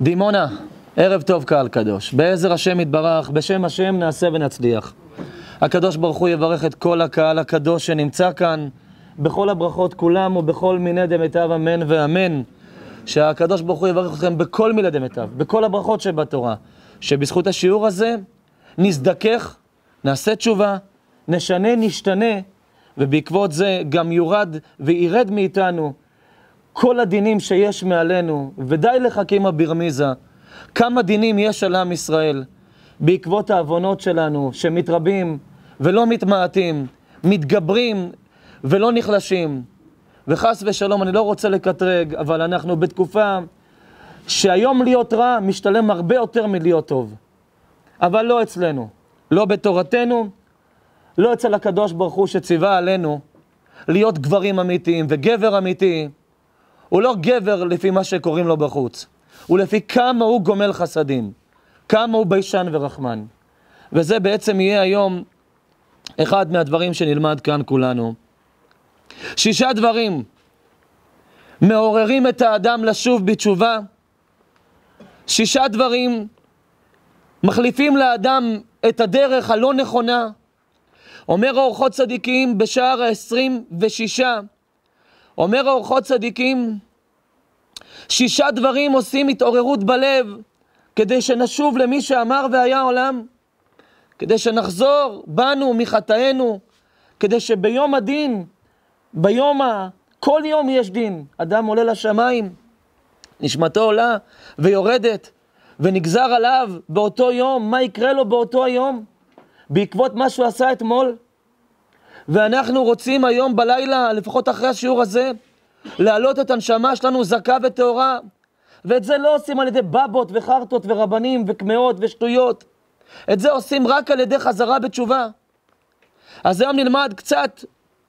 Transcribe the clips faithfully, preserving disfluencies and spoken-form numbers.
דימונה, ערב טוב קהל קדוש. בעזר השם יתברך, בשם השם נעשה ונצליח. הקדוש ברוך הוא יברך את כל הקהל הקדוש שנמצא כאן, בכל הברכות כולם ובכל מיני דמיטב אמן ואמן. שהקדוש ברוך הוא יברך אתכם בכל מיני דמיטב, בכל הברכות שבתורה. שבזכות השיעור הזה נזדכך, נעשה תשובה, נשנה, נשתנה, ובעקבות זה גם יורד וירד מאיתנו כל הדינים שיש מעלינו, ודי לחכים הברמיזה. כמה דינים יש על עם ישראל בעקבות העוונות שלנו, שמתרבים ולא מתמעטים, מתגברים ולא נחלשים. וחס ושלום, אני לא רוצה לקטרג, אבל אנחנו בתקופה שהיום להיות רע משתלם הרבה יותר מלהיות טוב. אבל לא אצלנו, לא בתורתנו, לא אצל הקדוש ברוך הוא שציווה עלינו להיות גברים אמיתיים, וגבר אמיתי הוא לא גבר לפי מה שקוראים לו בחוץ, הוא לפי כמה הוא גומל חסדים, כמה הוא ביישן ורחמן. וזה בעצם יהיה היום אחד מהדברים שנלמד כאן כולנו. שישה דברים מעוררים את האדם לשוב בתשובה. שישה דברים מחליפים לאדם את הדרך הלא נכונה. אומר האורחות צדיקים בשער ה-עשרים ושישה, אומר האורחות צדיקים, שישה דברים עושים התעוררות בלב, כדי שנשוב למי שאמר והיה עולם, כדי שנחזור בנו מחטאינו, כדי שביום הדין, ביום ה... כל יום יש דין, אדם עולה לשמיים, נשמתו עולה ויורדת, ונגזר עליו באותו יום, מה יקרה לו באותו היום? בעקבות מה שהוא עשה אתמול. ואנחנו רוצים היום בלילה, לפחות אחרי השיעור הזה, להעלות את הנשמה שלנו זכה וטהורה. ואת זה לא עושים על ידי בבות וחרטות ורבנים וכמאות ושטויות. את זה עושים רק על ידי חזרה בתשובה. אז היום נלמד קצת,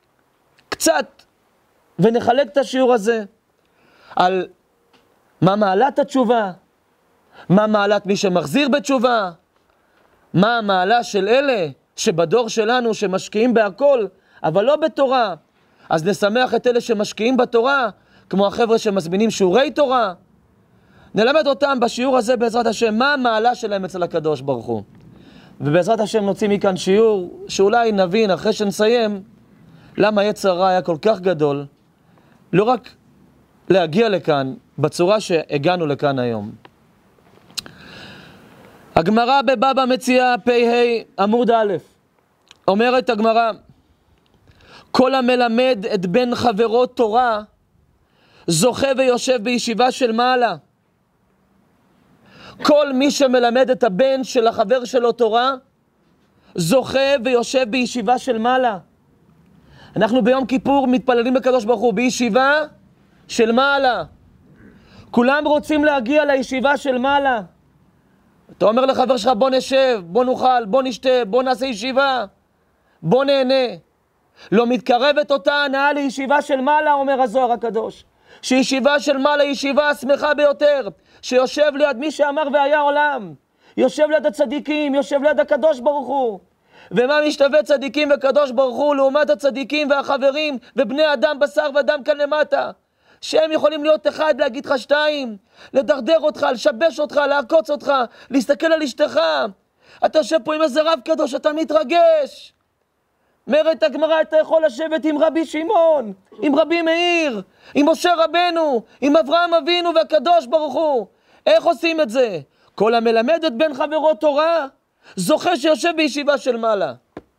קצת, ונחלק את השיעור הזה על מה מעלת התשובה, מה מעלת מי שמחזיר בתשובה, מה המעלה של אלה שבדור שלנו שמשקיעים בהכל, אבל לא בתורה. אז נשמח את אלה שמשקיעים בתורה, כמו החבר'ה שמזמינים שיעורי תורה. נלמד אותם בשיעור הזה בעזרת השם, מה המעלה שלהם אצל הקדוש ברוך הוא. ובעזרת השם נוציא מכאן שיעור, שאולי נבין אחרי שנסיים, למה יצר הרע היה כל כך גדול, לא רק להגיע לכאן, בצורה שהגענו לכאן היום. הגמרא בבבא מציעא פ"ה עמוד א', אומרת הגמרא, כל המלמד את בן חברו תורה, זוכה ויושב בישיבה של מעלה. כל מי שמלמד את הבן של החבר שלו תורה, זוכה ויושב בישיבה של מעלה. אנחנו ביום כיפור מתפללים לקדוש ברוך הוא בישיבה של מעלה. כולם רוצים להגיע לישיבה של מעלה. אתה אומר לחבר שלך, בוא נשב, בוא נאכל, בוא נשתה, בוא נעשה ישיבה, בוא נהנה. לא מתקרבת אותה הנאה לישיבה של מעלה, אומר הזוהר הקדוש. שישיבה של מעלה היא ישיבה השמחה ביותר, שיושב ליד מי שאמר והיה עולם, יושב ליד הצדיקים, יושב ליד הקדוש ברוך הוא. ומה משתווה צדיקים וקדוש ברוך הוא לעומת הצדיקים והחברים ובני אדם בשר ודם כאן למטה, שהם יכולים להיות אחד, להגיד לך שתיים, לדרדר אותך, לשבש אותך, לעקוץ אותך, להסתכל על אשתך. אתה יושב פה עם איזה רב קדוש, אתה מתרגש. אומרת הגמרא, אתה יכול לשבת עם רבי שמעון, עם רבי מאיר, עם משה רבנו, עם אברהם אבינו והקדוש ברוך הוא. איך עושים את זה? כל המלמד את בן חברו תורה, זוכה שיושב בישיבה של מעלה.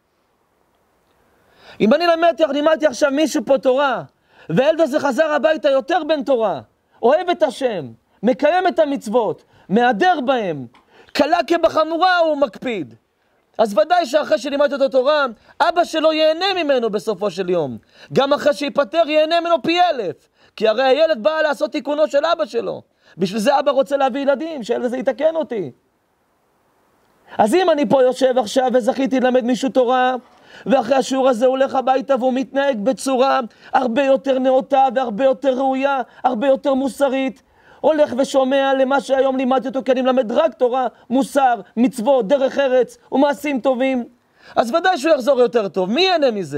אם אני למדתי, לימדתי עכשיו מישהו פה תורה, והילד הזה חזר הביתה יותר בן תורה, אוהב את השם, מקיים את המצוות, מהדר בהם, קלה כבחמורה הוא מקפיד. אז ודאי שאחרי שלימדתי את התורה, אבא שלו ייהנה ממנו בסופו של יום. גם אחרי שיפטר ייהנה ממנו פי אלף. כי הרי הילד בא לעשות תיקונו של אבא שלו. בשביל זה אבא רוצה להביא ילדים, שהילד הזה יתקן אותי. אז אם אני פה יושב עכשיו וזכיתי ללמד מישהו תורה, ואחרי השיעור הזה הוא הולך הביתה והוא מתנהג בצורה הרבה יותר נאותה והרבה יותר ראויה, הרבה יותר מוסרית, הולך ושומע למה שהיום לימדתי אותו, כי אני מלמד רק תורה, מוסר, מצוות, דרך ארץ ומעשים טובים, אז ודאי שהוא יחזור יותר טוב. מי ייהנה מזה?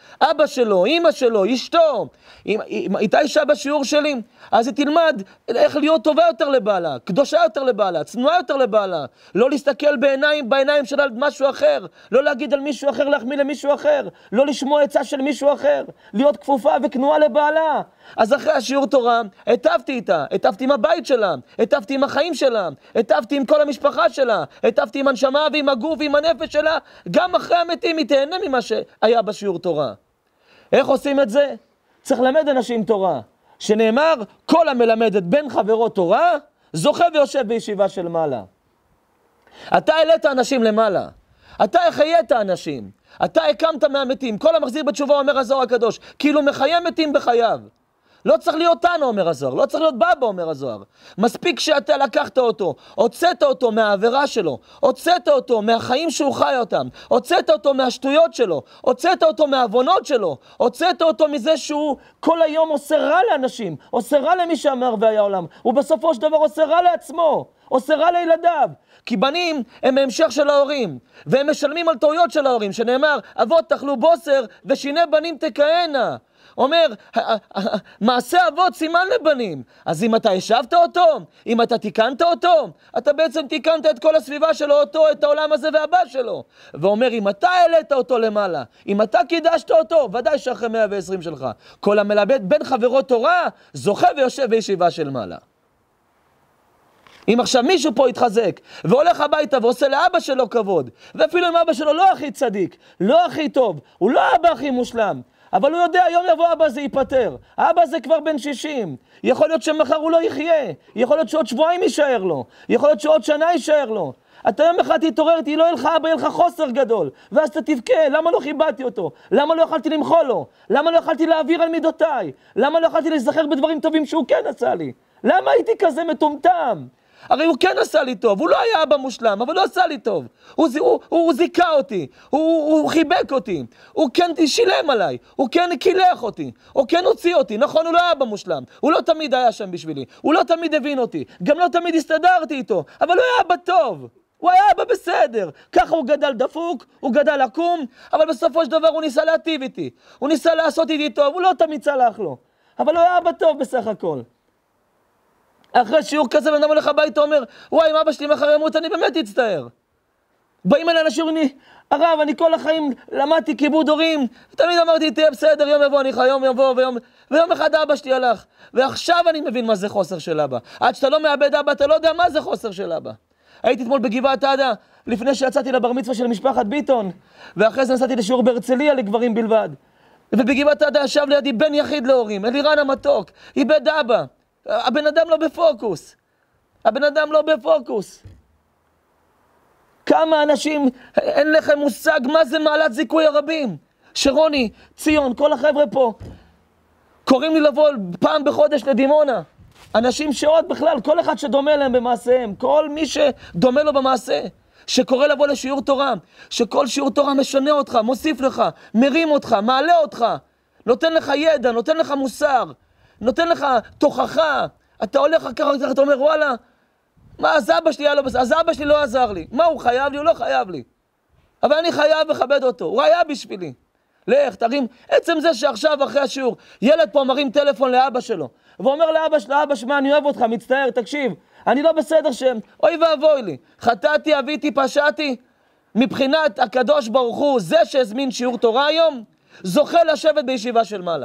אבא שלו, אמא שלו, אשתו, אם הייתה אישה בשיעור שלי, אז היא תלמד איך להיות טובה יותר לבעלה, קדושה יותר לבעלה, צנועה יותר לבעלה, לא להסתכל בעיניים, בעיניים שלה על משהו אחר, לא להגיד על מישהו אחר, להחמיא למישהו אחר, לא לשמוע עצה של מישהו אחר, להיות כפופה וכנועה לבעלה. אז אחרי השיעור תורה, הטבתי איתה, הטבתי עם הבית שלה, הטבתי עם החיים שלה, הטבתי עם כל המשפחה שלה, הטבתי עם הנשמה ועם הגוף ועם הנפש שלה, גם אחרי המתים היא תהנה ממה שהיה בשיעור תורה. איך עושים את זה? צריך ללמד אנשים תורה, שנאמר, כל המלמד את בן חברו תורה, זוכה ויושב בישיבה של מעלה. אתה העלית אנשים למעלה, אתה החיית אנשים, אתה הקמת מהמתים, כל המחזיר בתשובה אומר הזוהר הקדוש, כאילו מחיה מתים בחייו. לא צריך להיות תנו, אומר הזוהר, לא צריך להיות בבא, אומר הזוהר. מספיק שאתה לקחת אותו, הוצאת אותו מהעבירה שלו, הוצאת אותו מהחיים שהוא חי אותם, הוצאת אותו מהשטויות שלו, הוצאת אותו מהעוונות שלו, הוצאת אותו מזה שהוא כל היום עושה רע לאנשים, עושה רע למי שאמר והיה עולם, ובסופו של דבר עושה רע לעצמו, עושה רע לילדיו. כי בנים הם המשך של ההורים, והם משלמים על טעויות של ההורים, שנאמר, אבות תאכלו בוסר ושיני בנים תכהנה. אומר, מעשה אבות סימן לבנים. אז אם אתה השבת אותו, אם אתה תיקנת אותו, אתה בעצם תיקנת את כל הסביבה שלו, אותו, את העולם הזה והבא שלו. ואומר, אם אתה העלית אותו למעלה, אם אתה קידשת אותו, ודאי שאחרי מאה ועשרים שלך, כל המלמד בן חברו תורה, זוכה ויושב בישיבה של מעלה. אם עכשיו מישהו פה יתחזק, והולך הביתה ועושה לאבא שלו כבוד, ואפילו אם אבא שלו לא הכי צדיק, לא הכי טוב, הוא לא אבא הכי מושלם, אבל הוא יודע, יום יבוא אבא זה ייפטר. אבא זה כבר בן שישים. יכול להיות שמחר הוא לא יחיה. יכול להיות שעוד שבועיים יישאר לו. יכול להיות שעוד שנה יישאר לו. אתה יום אחד תתעורר, לא יהיה לך אבא, יהיה לך חוסר גדול. ואז אתה תבכה, למה לא חיבדתי אותו? למה לא יכלתי למחול לו? למה לא יכלתי להעביר על מידותיי? למה לא יכלתי להיזכר בדברים טובים שהוא כן עשה לי? למה הייתי כזה מטומטם? הרי הוא כן עשה לי טוב, הוא לא היה אבא מושלם, אבל הוא עשה לי טוב. הוא, הוא, הוא, הוא זיקה אותי, הוא, הוא, הוא חיבק אותי, הוא כן שילם עליי, הוא כן קילח אותי, הוא כן הוציא אותי. נכון, הוא לא היה אבא מושלם, הוא לא תמיד היה שם בשבילי, הוא לא תמיד הבין אותי, גם לא תמיד הסתדרתי איתו, אבל הוא היה אבא טוב, הוא היה אבא בסדר. ככה הוא גדל דפוק, הוא גדל עקום, אבל בסופו של דבר הוא ניסה להטיב איתי, הוא ניסה לעשות איתי טוב, הוא לא תמיד צלח לו, אבל הוא היה אבא טוב בסך הכל. אחרי שיעור כזה, בן אדם הולך הביתה, אומר, וואי, אם אבא שלי מחר ימות, אני באמת אצטער. באים אליי לשיעור, אני, הרב, אני כל החיים למדתי כיבוד הורים, תמיד אמרתי, תהיה בסדר, יום יבוא, אני חי, יום יבוא, ויום, ויום אחד אבא שלי הלך. ועכשיו אני מבין מה זה חוסר של אבא. עד שאתה לא מאבד אבא, אתה לא יודע מה זה חוסר של אבא. הייתי אתמול בגבעת עדה, לפני שיצאתי לבר מצווה של משפחת ביטון, ואחרי זה נסעתי לשיעור בהרצליה לגברים בלבד. ובגבעת עדה ישב לידי בן יחיד להורים, אלירן המתוק, איבד אבא. הבן אדם לא בפוקוס, הבן אדם לא בפוקוס. כמה אנשים, אין לכם מושג מה זה מעלת זיכוי הרבים. שרוני, ציון, כל החבר'ה פה, קוראים לי לבוא פעם בחודש לדימונה. אנשים שעוד בכלל, כל אחד שדומה להם במעשיהם, כל מי שדומה לו במעשה, שקורא לבוא לשיעור תורה, שכל שיעור תורה משנה אותך, מוסיף לך, מרים אותך, מעלה אותך, נותן לך ידע, נותן לך מוסר, נותן לך תוכחה. אתה הולך ככה, אתה אומר, וואלה, מה, אז אבא שלי היה לא בסדר, אז אבא שלי לא עזר לי. מה, הוא חייב לי? הוא לא חייב לי. אבל אני חייב וכבד אותו, הוא היה בשבילי. לך, תרים, עצם זה שעכשיו אחרי השיעור, ילד פה מרים טלפון לאבא שלו, ואומר לאבא שלו, אבא שמה, אני אוהב אותך, מצטער, תקשיב, אני לא בסדר שם, אוי ואבוי לי, חטאתי, אביתי, פשעתי. מבחינת הקדוש ברוך הוא, זה שהזמין שיעור תורה היום, זוכה לשבת בישיבה של מעלה.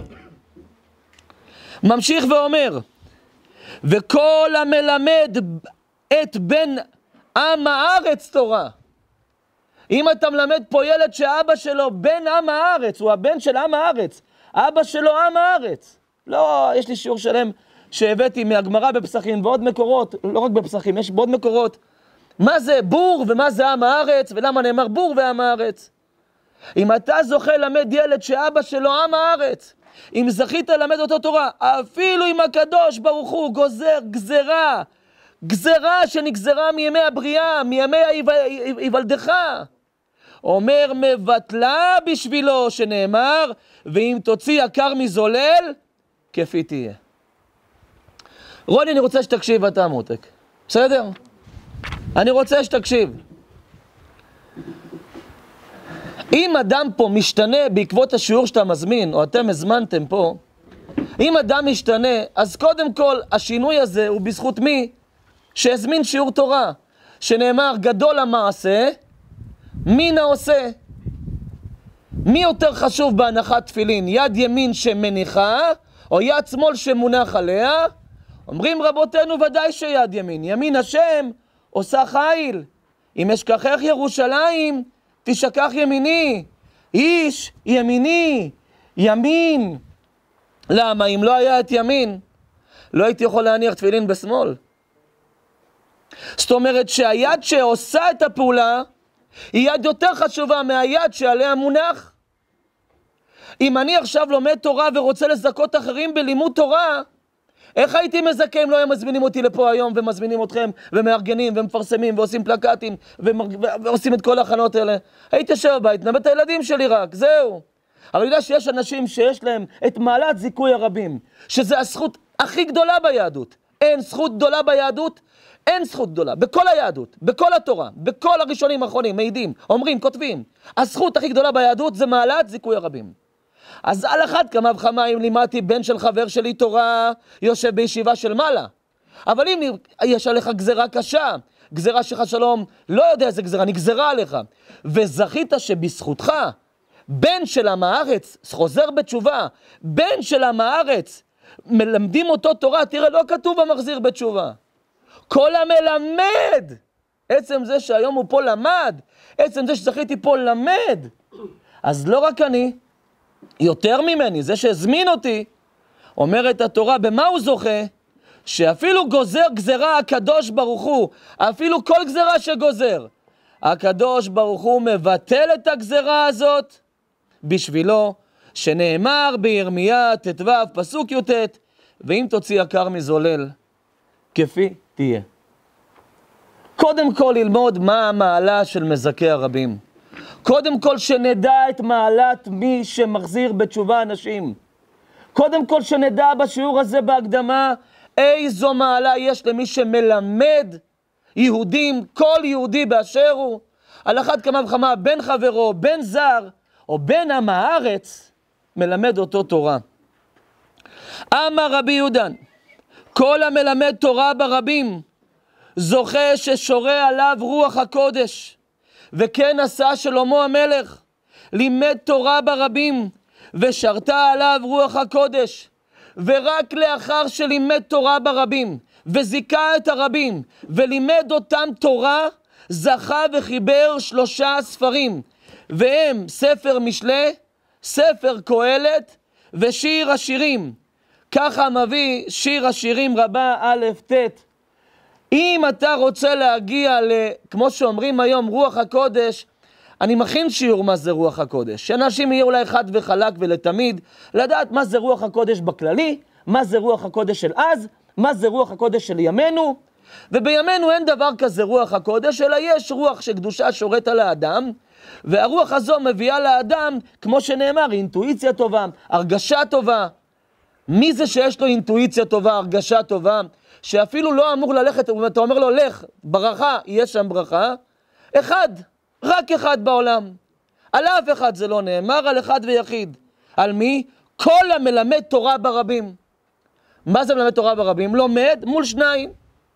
ממשיך ואומר, וכל המלמד את בן עם הארץ תורה. אם אתה מלמד פה ילד שאבא שלו בן עם הארץ, הוא הבן של עם הארץ, אבא שלו עם הארץ. לא, יש לי שיעור שלם שהבאתי מהגמרא בפסחים ועוד מקורות, לא רק בפסחים, יש בעוד מקורות. מה זה בור ומה זה עם הארץ, ולמה נאמר בור ועם הארץ? אם אתה זוכה למד ילד שאבא שלו עם הארץ, אם זכית ללמד אותו תורה, אפילו אם הקדוש ברוך הוא גוזר גזרה, גזרה שנגזרה מימי הבריאה, מימי היוולדך, אומר מבטלה בשבילו, שנאמר, ואם תוציא יקר מזולל, כפי תהיה. רוני, אני רוצה שתקשיב אתה מותק, בסדר? אני רוצה שתקשיב. אם אדם פה משתנה בעקבות השיעור שאתה מזמין, או אתם הזמנתם פה, אם אדם משתנה, אז קודם כל השינוי הזה הוא בזכות מי? שהזמין שיעור תורה, שנאמר גדול המעשה, מן העושה. מי יותר חשוב בהנחת תפילין? יד ימין שמניחה, או יד שמאל שמונח עליה? אומרים רבותינו ודאי שיד ימין. ימין השם עושה חיל. אם אשכחך ירושלים, תשכח ימיני. איש ימיני, ימין. למה? אם לא היה את ימין, לא הייתי יכול להניח תפילין בשמאל. זאת אומרת שהיד שעושה את הפעולה, היא יד יותר חשובה מהיד שעליה מונח. אם אני עכשיו לומד תורה ורוצה לזכות אחרים בלימוד תורה, איך הייתי מזכה אם לא היו מזמינים אותי לפה היום ומזמינים אתכם ומארגנים ומפרסמים ועושים פלקטים ועושים את כל ההכנות האלה? הייתי יושב בבית, נבט את הילדים שלי רק, זהו. אבל אני יודע שיש אנשים שיש להם את מעלת זיכוי הרבים, שזה הזכות הכי גדולה ביהדות. אין זכות גדולה ביהדות, אין זכות גדולה, בכל היהדות, בכל התורה, בכל הראשונים האחרונים, מעידים, אומרים, כותבים. הזכות הכי גדולה ביהדות זה מעלת זיכוי הרבים. אז על אחת כמה וכמה אם לימדתי בן של חבר שלי תורה, יושב בישיבה של מעלה. אבל אם יש עליך גזרה קשה, גזרה שלך שלום, לא יודע איזה גזרה, נגזרה עליך, וזכית שבזכותך, בן של עם הארץ, חוזר בתשובה, בן של עם הארץ, מלמדים אותו תורה, תראה, לא כתוב המחזיר בתשובה. כל המלמד, עצם זה שהיום הוא פה למד, עצם זה שזכיתי פה למד, אז לא רק אני, יותר ממני, זה שהזמין אותי, אומרת התורה, במה הוא זוכה? שאפילו גוזר גזרה הקדוש ברוך הוא, אפילו כל גזרה שגוזר, הקדוש ברוך הוא מבטל את הגזרה הזאת, בשבילו, שנאמר בירמיה ט"ו פסוק י"ט, ואם תוציא יקר מזולל, כפי תהיה. קודם כל ללמוד מה המעלה של מזכה הרבים. קודם כל שנדע את מעלת מי שמחזיר בתשובה אנשים. קודם כל שנדע בשיעור הזה בהקדמה איזו מעלה יש למי שמלמד יהודים, כל יהודי באשר הוא, על אחת כמה וכמה, בן חברו, בן זר, או בן עם הארץ, מלמד אותו תורה. אמר רבי יהודן, כל המלמד תורה ברבים, זוכה ששורה עליו רוח הקודש, וכן עשה שלמה המלך, לימד תורה ברבים, ושרתה עליו רוח הקודש, ורק לאחר שלימד תורה ברבים, וזיקה את הרבים, ולימד אותם תורה, זכה וחיבר שלושה ספרים, והם ספר משלי, ספר קהלת, ושיר השירים. ככה מביא שיר השירים רבה א' ט'. אם אתה רוצה להגיע ל, כמו שאומרים היום, רוח הקודש, אני מכין שיעור מה זה רוח הקודש. שאנשים יהיו אולי חד וחלק ולתמיד, לדעת מה זה רוח הקודש בכללי, מה זה רוח הקודש של אז, מה זה רוח הקודש של ימינו. ובימינו אין דבר כזה רוח הקודש, אלא יש רוח שקדושה שורית על האדם, והרוח הזו מביאה לאדם, כמו שנאמר, אינטואיציה טובה, הרגשה טובה. מי זה שיש לו אינטואיציה טובה, הרגשה טובה, שאפילו לא אמור ללכת, אתה אומר לו, לך, ברכה, יש שם ברכה, אחד, רק אחד בעולם. על אף אחד זה לא נאמר, על אחד ויחיד. על מי? כל המלמד תורה ברבים. מה זה מלמד תורה ברבים? לומד מול שניים.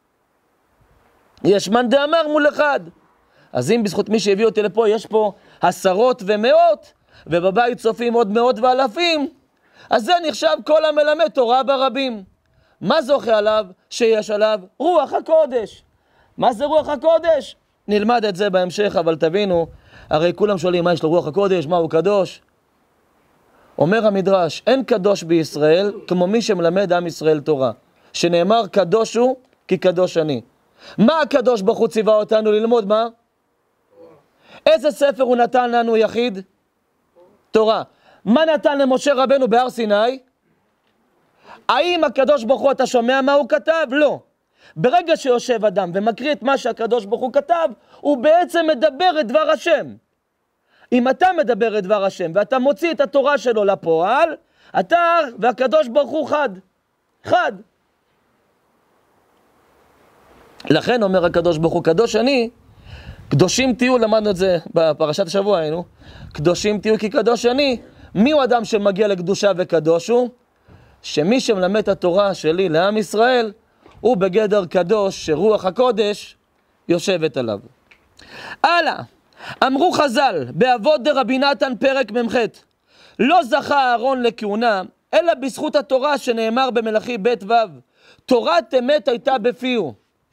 יש מאן דאמר מול אחד. אז אם בזכות מי שהביא אותי לפה, יש פה עשרות ומאות, ובבית צופים עוד מאות ואלפים, אז זה נחשב כל המלמד תורה ברבים. מה זוכה עליו? שיש עליו רוח הקודש. מה זה רוח הקודש? נלמד את זה בהמשך, אבל תבינו, הרי כולם שואלים מה יש לו רוח הקודש, מה הוא קדוש? אומר המדרש, אין קדוש בישראל כמו מי שמלמד עם ישראל תורה, שנאמר קדוש הוא כי קדוש אני. מה הקדוש ברוך הוא ציווה אותנו ללמוד? מה? איזה ספר הוא נתן לנו יחיד? תורה. מה נתן למשה רבנו בהר סיני? האם הקדוש ברוך הוא, אתה שומע מה הוא כתב? לא. ברגע שיושב אדם ומקריא את מה שהקדוש ברוך הוא כתב, הוא בעצם מדבר את דבר השם. אם אתה מדבר את דבר השם ואתה מוציא את התורה שלו לפועל, אתה והקדוש ברוך הוא חד. חד. לכן אומר הקדוש ברוך הוא, קדוש אני, קדושים תהיו, למדנו את זה בפרשת השבוע, היינו. קדושים תהיו כי קדוש אני. מי הוא אדם שמגיע לקדושה וקדוש הוא? שמי שמלמד את התורה שלי לעם ישראל, הוא בגדר קדוש שרוח הקודש יושבת עליו. הלאה, אמרו חז"ל, באבות דרבי נתן פרק ממ"ח, לא זכה אהרון לכהונה, אלא בזכות התורה שנאמר במלאכי בית ו', תורת אמת הייתה בפיהו,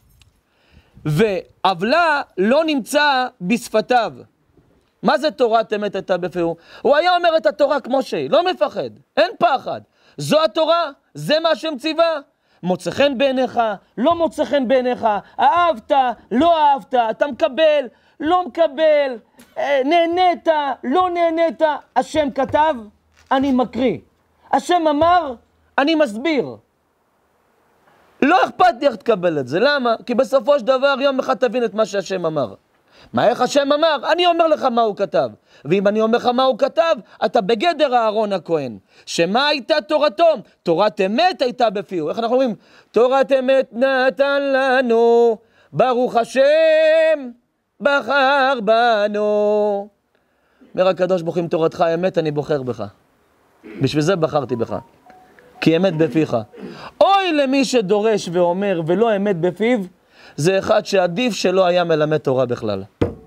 ועוולה לא נמצא בשפתיו. מה זה תורת אמת הייתה בפיהו? הוא היה אומר את התורה כמו שהיא, לא מפחד, אין פחד. זו התורה, זה מה שם ציווה. מוצא חן בעיניך, לא מוצא חן בעיניך, אהבת, לא אהבת, אתה מקבל, לא מקבל, נהנית, לא נהנית. השם כתב, אני מקריא. השם אמר, אני מסביר. לא אכפת לי איך תקבל את זה. למה? כי בסופו של דבר יום אחד תבין את מה שהשם אמר. מה איך השם אמר? אני אומר לך מה הוא כתב. ואם אני אומר לך מה הוא כתב, אתה בגדר אהרון הכהן. שמה הייתה תורתו? תורת אמת הייתה בפיהו. איך אנחנו אומרים? תורת אמת נתן לנו, ברוך השם, בחר בנו. אומר הקדוש ברוך הוא, אם תורתך אמת, אני בוחר בך. בשביל זה בחרתי בך. כי אמת בפיך. אוי למי שדורש ואומר ולא אמת בפיו, זה אחד שעדיף שלא היה מלמד תורה בכלל.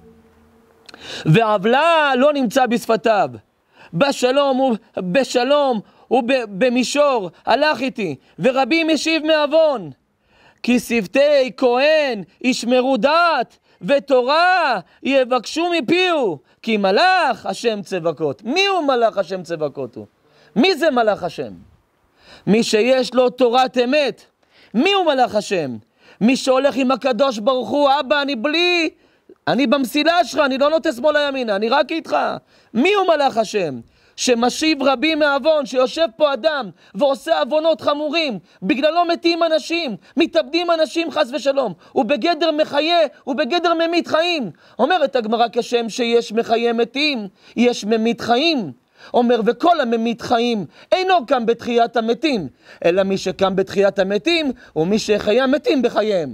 ועוולה לא נמצא בשפתיו. בשלום ובשלום ובמישור הלך איתי, ורבים משיב מעוון. כי שפתי כהן ישמרו דעת, ותורה יבקשו מפיהו, כי מלאך השם צבקות. מי הוא מלאך השם צבקות הוא? מי זה מלאך השם? מי שיש לו תורת אמת. מי הוא מלאך השם? מי שהולך עם הקדוש ברוך הוא, אבא אני בלי, אני במסילה שלך, אני לא נוטה שמאלה ימינה, אני רק איתך. מי הוא מלאך השם? שמשיב רבים מעוון, שיושב פה אדם ועושה עוונות חמורים, בגללו מתים אנשים, מתאבדים אנשים חס ושלום, הוא בגדר מחיה, הוא בגדר ממית חיים. אומרת הגמרא, כשם שיש מחיה מתים, יש ממית חיים. אומר, וכל הממית חיים אינו קם בתחיית המתים, אלא מי שקם בתחיית המתים הוא מי שחיה מתים בחייהם.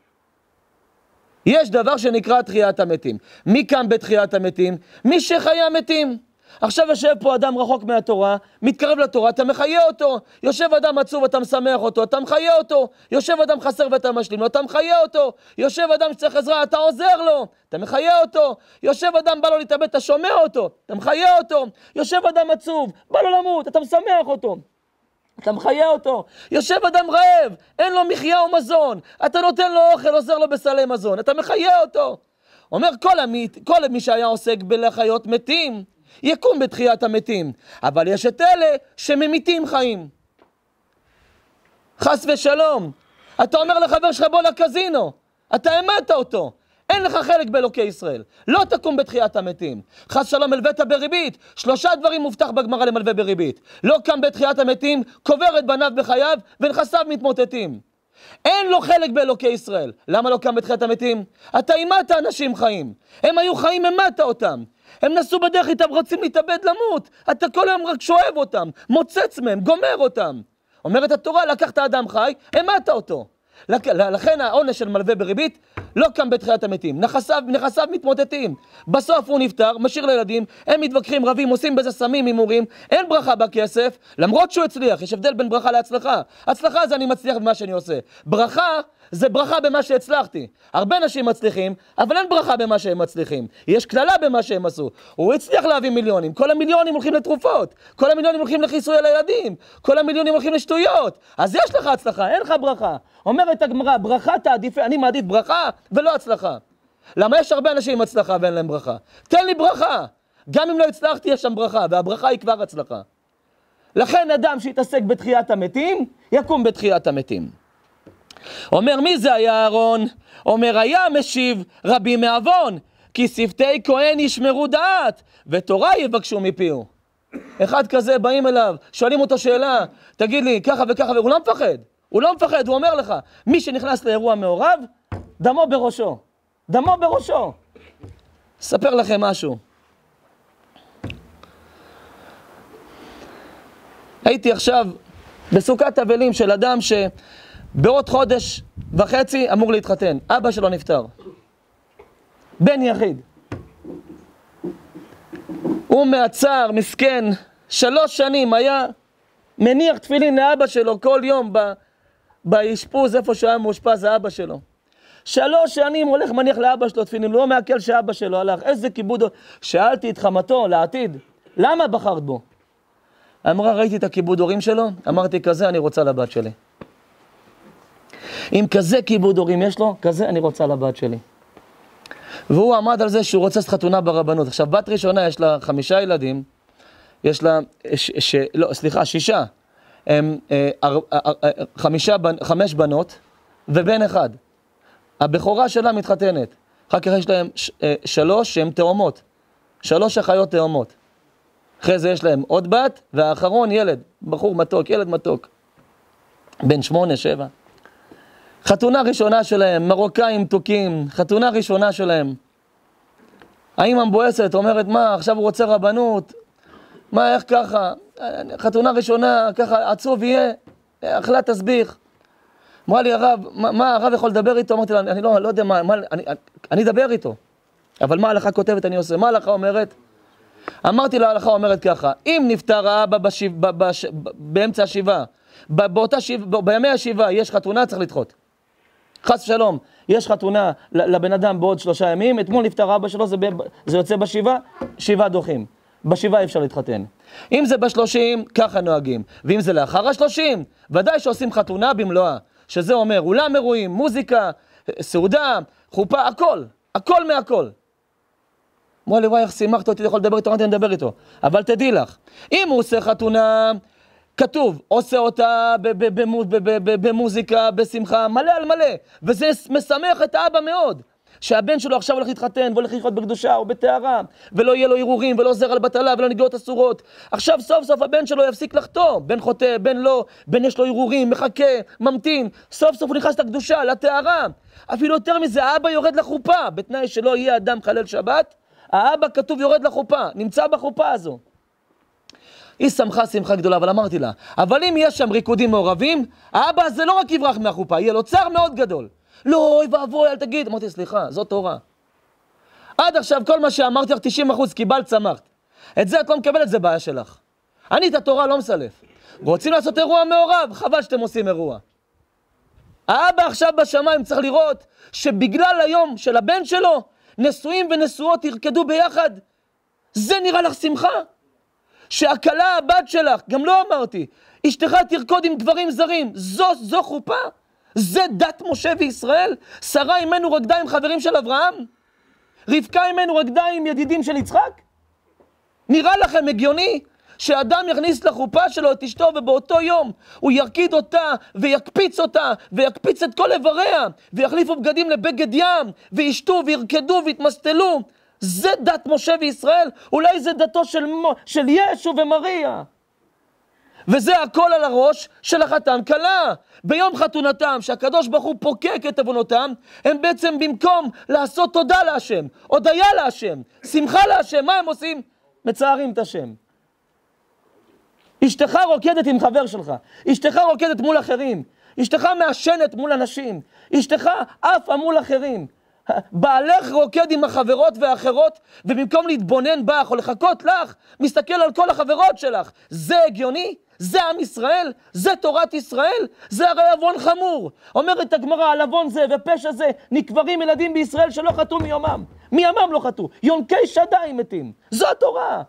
יש דבר שנקרא תחיית המתים. מי קם בתחיית המתים? מי שחיה מתים. עכשיו יושב פה אדם רחוק מהתורה, מתקרב לתורה, אתה מחיה אותו. יושב אדם עצוב, אתה משמח אותו, אתה מחיה אותו. יושב אדם חסר ואתה משלים לו, אתה מחיה אותו. יושב אדם שצריך עזרה, אתה עוזר לו, אתה מחיה אותו. יושב אדם בא לו להתאבד, אתה שומע אותו, אתה מחיה אותו. יושב אדם עצוב, בא לו למות, אתה משמח אותו, אתה מחיה אותו. יושב אדם רעב, אין לו מחיה ומזון, אתה נותן לו אוכל, עוזר לו בסלי מזון, אתה מחיה אותו. אומר, כל, המית, כל מי שהיה עוסק בלחיות מתים, יקום בתחיית המתים. אבל יש את אלה שממיתים חיים. חס ושלום. אתה אומר לחבר שלך בוא לקזינו, אתה המתת אותו, אין לך חלק באלוקי ישראל, לא תקום בתחיית המתים. חס שלום הלווית בריבית, שלושה דברים מובטח בגמרא למלווה בריבית. לא קם בתחיית המתים, קובר את בניו בחייו ונכסיו מתמוטטים. אין לו חלק באלוקי ישראל. למה לא קם בתחיית המתים? אתה המתת אנשים חיים, הם היו חיים, המתת אותם, הם נסעו בדרך איתם, רוצים להתאבד למות, אתה כל היום רק שואב אותם, מוצץ מהם, גומר אותם. אומרת התורה, לקחת אדם חי, המתת אותו. לכן העונש של מלווה בריבית לא קם בתחיית המתים. נכסיו, נכסיו מתמוטטים, בסוף הוא נפטר, משאיר לילדים, הם מתווכחים, רבים, עושים בזה סמים, הימורים, אין ברכה בכסף, למרות שהוא הצליח. יש הבדל בין ברכה להצלחה. הצלחה זה אני מצליח במה שאני עושה, ברכה זה ברכה במה שהצלחתי. הרבה אנשים מצליחים, אבל אין ברכה במה שהם מצליחים. יש כללה במה שהם עשו. הוא הצליח להביא מיליונים, כל המיליונים הולכים לתרופות, כל המיליונים הולכים לחיסוי על הילדים, כל המיליונים הולכים לשטויות. אז יש לך הצלחה, אין לך ברכה. אומרת הגמרא, ברכה תעדיף, אני מעדיף ברכה ולא הצלחה. למה יש הרבה אנשים עם הצלחה ואין להם ברכה? תן לי ברכה. גם אם לא הצלחתי יש שם ברכה, והברכה היא כבר הצלחה. לכן אדם שיתעסק בתחיית המתים, יקום בתחיית המתים. אומר, מי זה היה אהרון? אומר, היה משיב רבים מעוון, כי שפתי כהן ישמרו דעת, ותורה יבקשו מפיהו. אחד כזה באים אליו, שואלים אותו שאלה, תגיד לי ככה וככה, והוא לא מפחד, הוא לא מפחד, הוא אומר לך, מי שנכנס לאירוע מעורב, דמו בראשו, דמו בראשו. אספר לכם משהו. הייתי עכשיו בסוכת אבלים של אדם שבעוד חודש וחצי אמור להתחתן, אבא שלו נפטר. בן יחיד. הוא מעצר, מסכן, שלוש שנים היה מניח תפילין לאבא שלו כל יום ב... באשפוז, איפה שהיה מאושפז האבא שלו. שלוש שנים הולך מניח לאבא שלו תפילין, לא מעכל שאבא שלו הלך. איזה כיבוד. שאלתי את חמתו לעתיד, למה בחרת בו? אמרה, ראיתי את הכיבוד הורים שלו, אמרתי, כזה אני רוצה לבת שלי. אם כזה כיבוד הורים יש לו, כזה אני רוצה לבת שלי. והוא עמד על זה שהוא רוצה חתונה ברבנות. עכשיו, בת ראשונה יש לה חמישה ילדים, יש לה, ש, ש, לא, סליחה, שישה, הם, אר, אר, חמישה, חמש בנות ובן אחד. הבכורה שלה מתחתנת. אחר כך יש להם ש, שלוש שהן תאומות. שלוש אחיות תאומות. אחרי זה יש להם עוד בת, והאחרון ילד, בחור מתוק, ילד מתוק. בן שמונה, שבע. חתונה ראשונה שלהם, מרוקאים תוקים, חתונה ראשונה שלהם. האמא מבואסת, אומרת, מה, עכשיו הוא רוצה רבנות? מה, איך ככה? חתונה ראשונה, ככה עצוב יהיה, אכלה תסביך. אמרה לי, הרב, מה, מה הרב יכול לדבר איתו? אמרתי לה, אני לא, לא יודע מה, מה אני, אני אדבר איתו. אבל מה ההלכה כותבת אני עושה? מה ההלכה אומרת? אמרתי לה, ההלכה אומרת ככה, אם נפטר האבא בשיב, ב, בש, ב, באמצע השבעה, ב, באותה שיב, ב, בימי השבעה יש חתונה, צריך לדחות. חס ושלום, יש חתונה לבן אדם בעוד שלושה ימים, אתמול נפטר אבא שלו, זה, ב, זה יוצא בשבעה, שבעה דוחים. בשבעה אפשר להתחתן. אם זה בשלושים, ככה נוהגים. ואם זה לאחר השלושים, ודאי שעושים חתונה במלואה. שזה אומר, אולם אירועים, מוזיקה, סעודה, חופה, הכל. הכל מהכל. אמרה לי, וואי, איך שימחת אותי, יכול לדבר איתו, אני מדבר איתו. אבל תדעי לך, אם הוא עושה חתונה, כתוב, עושה אותה במוזיקה, בשמחה, מלא על מלא. וזה משמח את האבא מאוד. שהבן שלו עכשיו הולך להתחתן, והולך לחיות בקדושה או בתארה, ולא יהיה לו ערעורים, ולא זר על בטלה, ולא נגיעות אסורות. עכשיו סוף סוף הבן שלו יפסיק לחתום, בן חוטא, בן לא, בן יש לו ערעורים, מחכה, ממתין, סוף סוף הוא נכנס לקדושה, לתארה. אפילו יותר מזה, האבא יורד לחופה, בתנאי שלא יהיה אדם חלל שבת, האבא כתוב יורד לחופה, נמצא בחופה הזו. היא שמחה שמחה גדולה, אבל אמרתי לה, אבל אם יש שם ריקודים מעורבים, האבא הזה לא רק יברח מהחופה, יהיה לו צער מאוד גדול. לא, אוי ואבוי, אל תגיד. אמרתי, סליחה, זאת תורה. עד עכשיו כל מה שאמרתי לך, תשעים אחוז קיבלת, צמחת. את זה את לא מקבלת, זה בעיה שלך. אני את התורה לא מסלף. רוצים לעשות אירוע מעורב? חבל שאתם עושים אירוע. האבא עכשיו בשמיים צריך לראות שבגלל היום של הבן שלו, נשואים ונשואות ירקדו ביחד. זה נראה לך שמחה? שהקלה הבת שלך, גם לא אמרתי, אשתך תרקוד עם דברים זרים, זו, זו חופה? זה דת משה וישראל? שרה אימנו רקדה עם חברים של אברהם? רבקה אימנו רקדה עם ידידים של יצחק? נראה לכם הגיוני שאדם יכניס לחופה שלו את אשתו ובאותו יום הוא ירקיד אותה ויקפיץ אותה ויקפיץ את כל איבריה ויחליפו בגדים לבגד ים וישתו וירקדו ויתמסטלו? זה דת משה וישראל? אולי זה דתו של, של ישו ומריה. וזה הכל על הראש של החתן כלה. ביום חתונתם, שהקדוש ברוך הוא פוקק את עוונותם, הם בעצם במקום לעשות תודה להשם, הודיה להשם, שמחה להשם, מה הם עושים? מצערים את השם. אשתך רוקדת עם חבר שלך, אשתך רוקדת מול אחרים, אשתך מעשנת מול אנשים, אשתך עפה מול אחרים. בעלך רוקד עם החברות והאחרות, ובמקום להתבונן בך או לחכות לך, מסתכל על כל החברות שלך. זה הגיוני? זה עם ישראל? זה תורת ישראל? זה הרי עוון חמור. אומרת הגמרא, על עוון זה ופשע זה נקברים ילדים בישראל שלא חטאו מיומם. מיומם לא חטאו. יונקי שדיים מתים. זו התורה.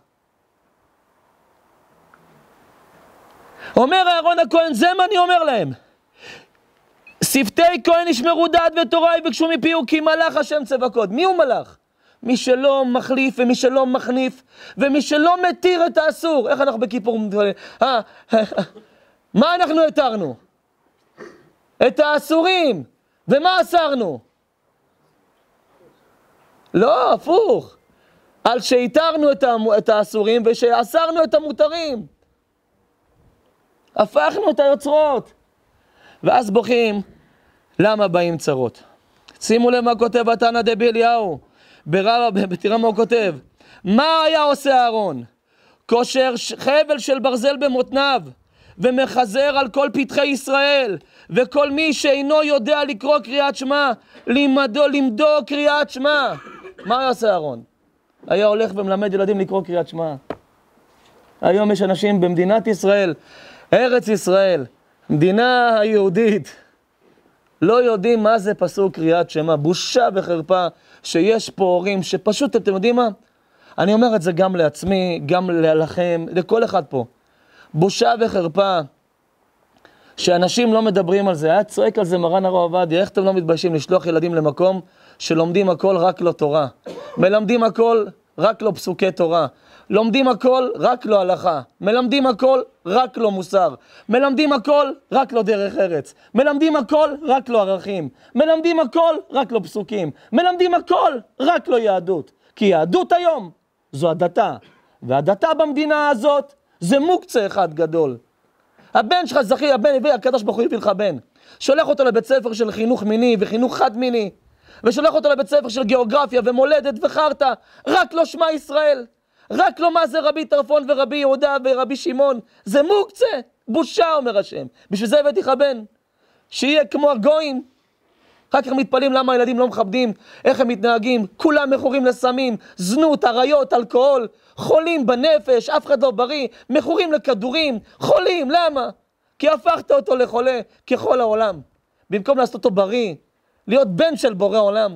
אומר אהרון הכהן, זה מה אני אומר להם. שפתי כהן ישמרו דעת ותורה יבקשו מפיהו כי מלאך השם צבקות. מי הוא מלאך? מי שלא מחליף ומי שלא מחניף ומי שלא מתיר את האסור. איך אנחנו בכיפור? אה, מה אנחנו התרנו? את האסורים. ומה אסרנו? לא, הפוך. על שהתרנו את האסורים ושאסרנו את המותרים. הפכנו את היוצרות. ואז בוכים, למה באים צרות? שימו לב מה כותב התנא דבי אליהו, תראה מה הוא כותב. מה היה עושה אהרון? קושר חבל של ברזל במותניו, ומחזר על כל פתחי ישראל, וכל מי שאינו יודע לקרוא קריאת שמע, לימדו, לימדו קריאת שמע. מה היה עושה אהרון? היה הולך ומלמד ילדים לקרוא קריאת שמע. היום יש אנשים במדינת ישראל, ארץ ישראל, מדינה היהודית, לא יודעים מה זה פסוק קריאת שמע. בושה וחרפה שיש פה הורים שפשוט, אתם יודעים מה? אני אומר את זה גם לעצמי, גם לכם, לכל אחד פה. בושה וחרפה שאנשים לא מדברים על זה. היה צועק על זה מרן הרב עובדיה, איך אתם לא מתביישים לשלוח ילדים למקום שלומדים הכל רק לא תורה, מלמדים הכל רק לא פסוקי תורה, לומדים הכל רק לא הלכה, מלמדים הכל רק לא מוסר, מלמדים הכל רק לא דרך ארץ, מלמדים הכל רק לא ערכים, מלמדים הכל רק לא פסוקים, מלמדים הכל רק לא יהדות. כי יהדות היום זו הדתה, והדתה במדינה הזאת זה מוקצה אחד גדול. הבן שלך זכי, הבן הביא, הקדוש ברוך הוא הביא לך בן, שולח אותו לבית ספר של חינוך מיני וחינוך חד מיני, ושולח אותו לבית ספר של גיאוגרפיה ומולדת וחרטה, רק לא שמע ישראל, רק לא מה זה רבי טרפון ורבי יהודה ורבי שמעון, זה מוקצה, בושה אומר השם. בשביל זה הבאתי לך בן, שיהיה כמו הגויים. אחר כך מתפלאים למה הילדים לא מכבדים, איך הם מתנהגים, כולם מכורים לסמים, זנות, עריות, אלכוהול, חולים בנפש, אף אחד לא בריא, מכורים לכדורים, חולים, למה? כי הפכת אותו לחולה ככל העולם, במקום לעשות אותו בריא, להיות בן של בורא עולם.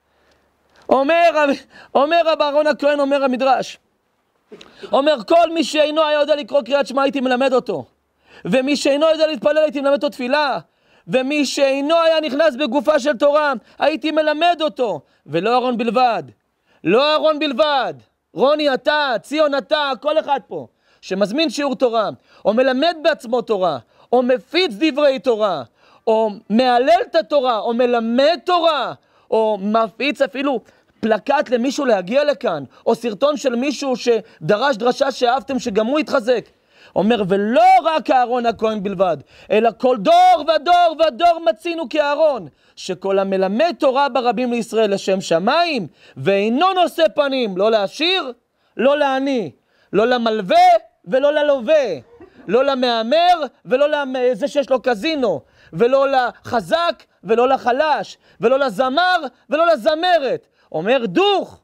אומר, אומר רב אהרון הכהן, אומר המדרש, אומר כל מי שאינו היה יודע לקרוא קריאת שמע הייתי מלמד אותו, ומי שאינו יודע להתפלל הייתי מלמד אותו תפילה, ומי שאינו היה נכנס בגופה של תורה הייתי מלמד אותו. ולא אהרון בלבד, לא אהרון בלבד, רוני אתה, ציון אתה, כל אחד פה שמזמין שיעור תורה או מלמד בעצמו תורה או מפיץ דברי תורה או מעלל את התורה או מלמד תורה או מפיץ אפילו פלקט למישהו להגיע לכאן, או סרטון של מישהו שדרש דרשה שאהבתם שגם הוא יתחזק. אומר, ולא רק אהרון הכהן בלבד, אלא כל דור ודור ודור מצינו כאהרון, שכל המלמד תורה ברבים לישראל לשם שמיים, ואינו נושא פנים, לא לעשיר, לא לעני, לא למלווה ולא ללווה, לא למאמר ולא לזה שיש לו קזינו, ולא לחזק ולא לחלש, ולא לזמר ולא לזמרת. אומר דוך,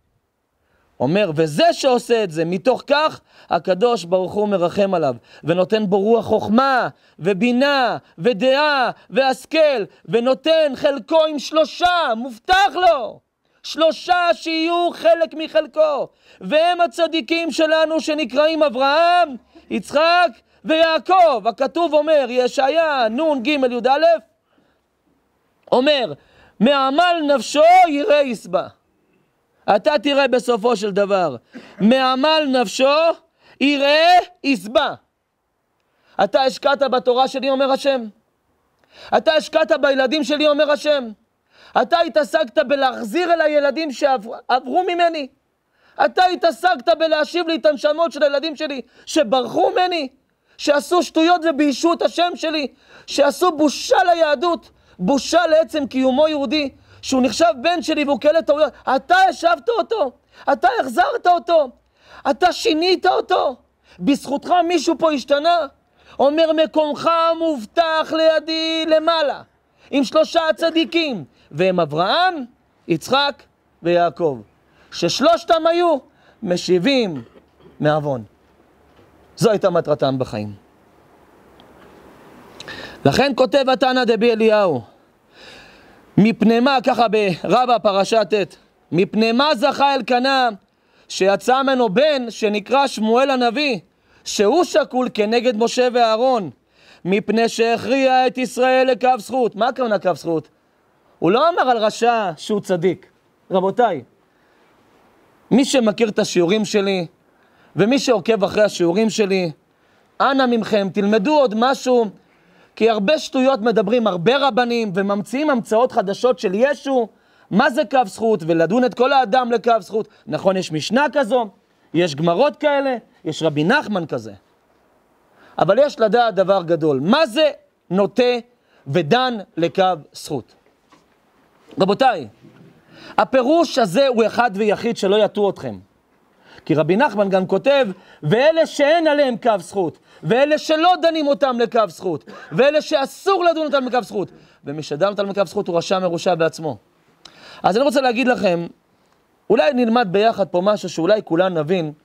אומר וזה שעושה את זה, מתוך כך הקדוש ברוך הוא מרחם עליו ונותן בו רוח חוכמה ובינה ודעה והשכל, ונותן חלקו עם שלושה, מובטח לו שלושה שיהיו חלק מחלקו, והם הצדיקים שלנו שנקראים אברהם, יצחק ויעקב. הכתוב אומר, ישעיה נון ג' י"א, אומר מעמל נפשו יראה יסבע. אתה תראה בסופו של דבר, מעמל נפשו יראה יסבע. אתה השקעת בתורה שלי אומר השם, אתה השקעת בילדים שלי אומר השם, אתה התעסקת בלהחזיר אל הילדים שעברו ממני, אתה התעסקת בלהשיב לי את הנשמות של הילדים שלי שברחו ממני, שעשו שטויות וביישו את השם שלי, שעשו בושה ליהדות, בושה לעצם קיומו יהודי, שהוא נחשב בן שלי והוא כאלה טעויות. אתה השבת אותו, אתה החזרת אותו, אתה שינית אותו, בזכותך מישהו פה השתנה. אומר מקומך מובטח לידי למעלה עם שלושה הצדיקים, והם אברהם, יצחק ויעקב, ששלושתם היו משיבים מעוון. זו הייתה מטרתם בחיים. לכן כותב התנא דבי אליהו, מפני מה, ככה ברבא פרשת ט', מפני מה זכה אלקנה שיצא ממנו בן שנקרא שמואל הנביא, שהוא שקול כנגד משה ואהרון, מפני שהכריע את ישראל לקו זכות. מה הכוונה קו זכות? הוא לא אמר על רשע שהוא צדיק. רבותיי, מי שמכיר את השיעורים שלי ומי שעוקב אחרי השיעורים שלי, אנא ממכם תלמדו עוד משהו, כי הרבה שטויות מדברים הרבה רבנים וממציאים המצאות חדשות של ישו, מה זה קו זכות, ולדון את כל האדם לקו זכות. נכון, יש משנה כזו, יש גמרות כאלה, יש רבי נחמן כזה, אבל יש לדעת דבר גדול, מה זה נוטה ודן לקו זכות. רבותיי, הפירוש הזה הוא אחד ויחיד שלא יטעו אתכם, כי רבי נחמן גם כותב, ואלה שאין עליהם קו זכות, ואלה שלא דנים אותם לקו זכות, ואלה שאסור לדון אותם לקו זכות, ומי שדן אותם לקו זכות הוא רשע מרושע בעצמו. אז אני רוצה להגיד לכם, אולי נלמד ביחד פה משהו שאולי כולנו נבין.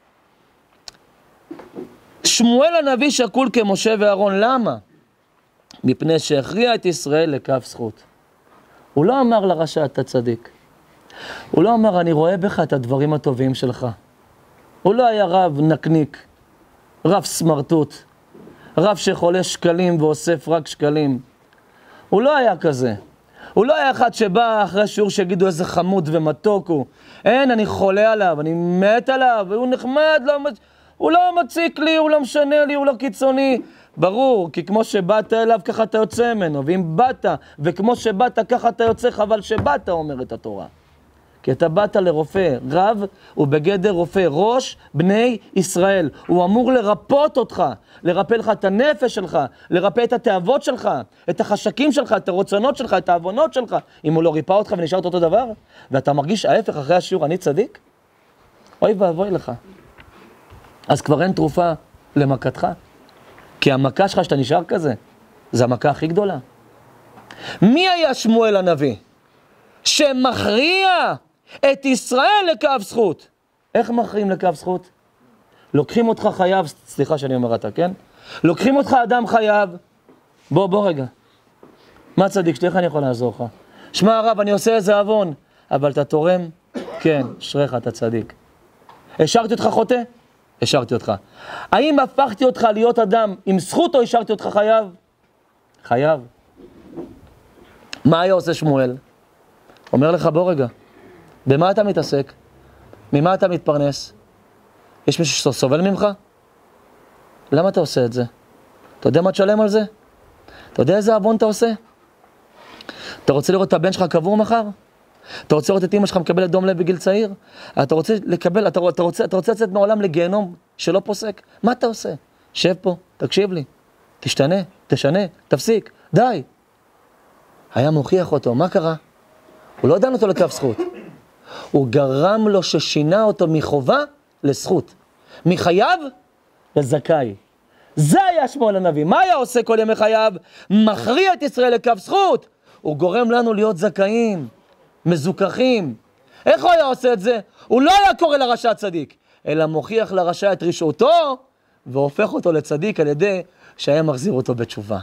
שמואל הנביא שקול כמשה ואהרון, למה? מפני שהכריע את ישראל לכף זכות. הוא לא אמר לרשע אתה צדיק. הוא לא אמר אני רואה בך את הדברים הטובים שלך. הוא לא היה רב נקניק, רב סמרטוט, רב שחולה שקלים ואוסף רק שקלים. הוא לא היה כזה. הוא לא היה אחד שבא אחרי שיעור שיגידו איזה חמוד ומתוק הוא. אין, אני חולה עליו, אני מת עליו, הוא נחמד, לא, הוא לא מציק לי, הוא לא משנה לי, הוא לא קיצוני. ברור, כי כמו שבאת אליו ככה אתה יוצא ממנו, ואם באת, וכמו שבאת ככה אתה יוצא, חבל שבאת, אומרת התורה. כי אתה באת לרופא, רב הוא בגדר רופא, ראש בני ישראל. הוא אמור לרפות אותך, לרפא לך את הנפש שלך, לרפא את התאוות שלך, את החשקים שלך, את הרצונות שלך, את העוונות שלך. אם הוא לא ריפא אותך ונשארת אותו דבר, ואתה מרגיש ההפך אחרי השיעור, אני צדיק? אוי ואבוי לך. אז כבר אין תרופה למכתך. כי המכה שלך שאתה נשאר כזה, זה המכה הכי גדולה. מי היה שמואל הנביא? שמכריע את ישראל לכף זכות. איך מכריעים לכף זכות? לוקחים אותך חייב, סליחה שאני אומר אתה, כן? לוקחים אותך אדם חייב. בוא, בוא רגע. מה צדיק, שתהיה, איך אני יכול לעזור לך? שמע הרב, אני עושה איזה עוון, אבל אתה תורם? כן, שריך, אתה צדיק. השארתי אותך חוטא? השארתי אותך. האם הפכתי אותך להיות אדם עם זכות או השארתי אותך חייב? חייב. מה היה עושה שמואל? אומר לך בוא רגע, במה אתה מתעסק? ממה אתה מתפרנס? יש מישהו שסובל ממך? למה אתה עושה את זה? אתה יודע מה תשלם על זה? אתה יודע איזה עוון אתה עושה? אתה רוצה לראות את הבן שלך קבור מחר? אתה רוצה לראות את אמא שלך מקבלת דום לב בגיל צעיר? אתה רוצה לקבל, אתה, אתה רוצה, אתה רוצה לצאת מעולם לגיהנום שלא פוסק? מה אתה עושה? שב פה, תקשיב לי, תשתנה, תשנה, תפסיק, די. היה מוכיח אותו, מה קרה? הוא לא דן אותו לכף זכות. הוא גרם לו ששינה אותו מחובה לזכות. מחייב לזכאי. זה היה שמואל הנביא. מה היה עושה כל ימי חייו? מכריע את ישראל לכף זכות. הוא גורם לנו להיות זכאים, מזוכחים. איך הוא היה עושה את זה? הוא לא היה קורא לרשע צדיק, אלא מוכיח לרשע את רשעותו, והופך אותו לצדיק על ידי שהיה מחזיר אותו בתשובה.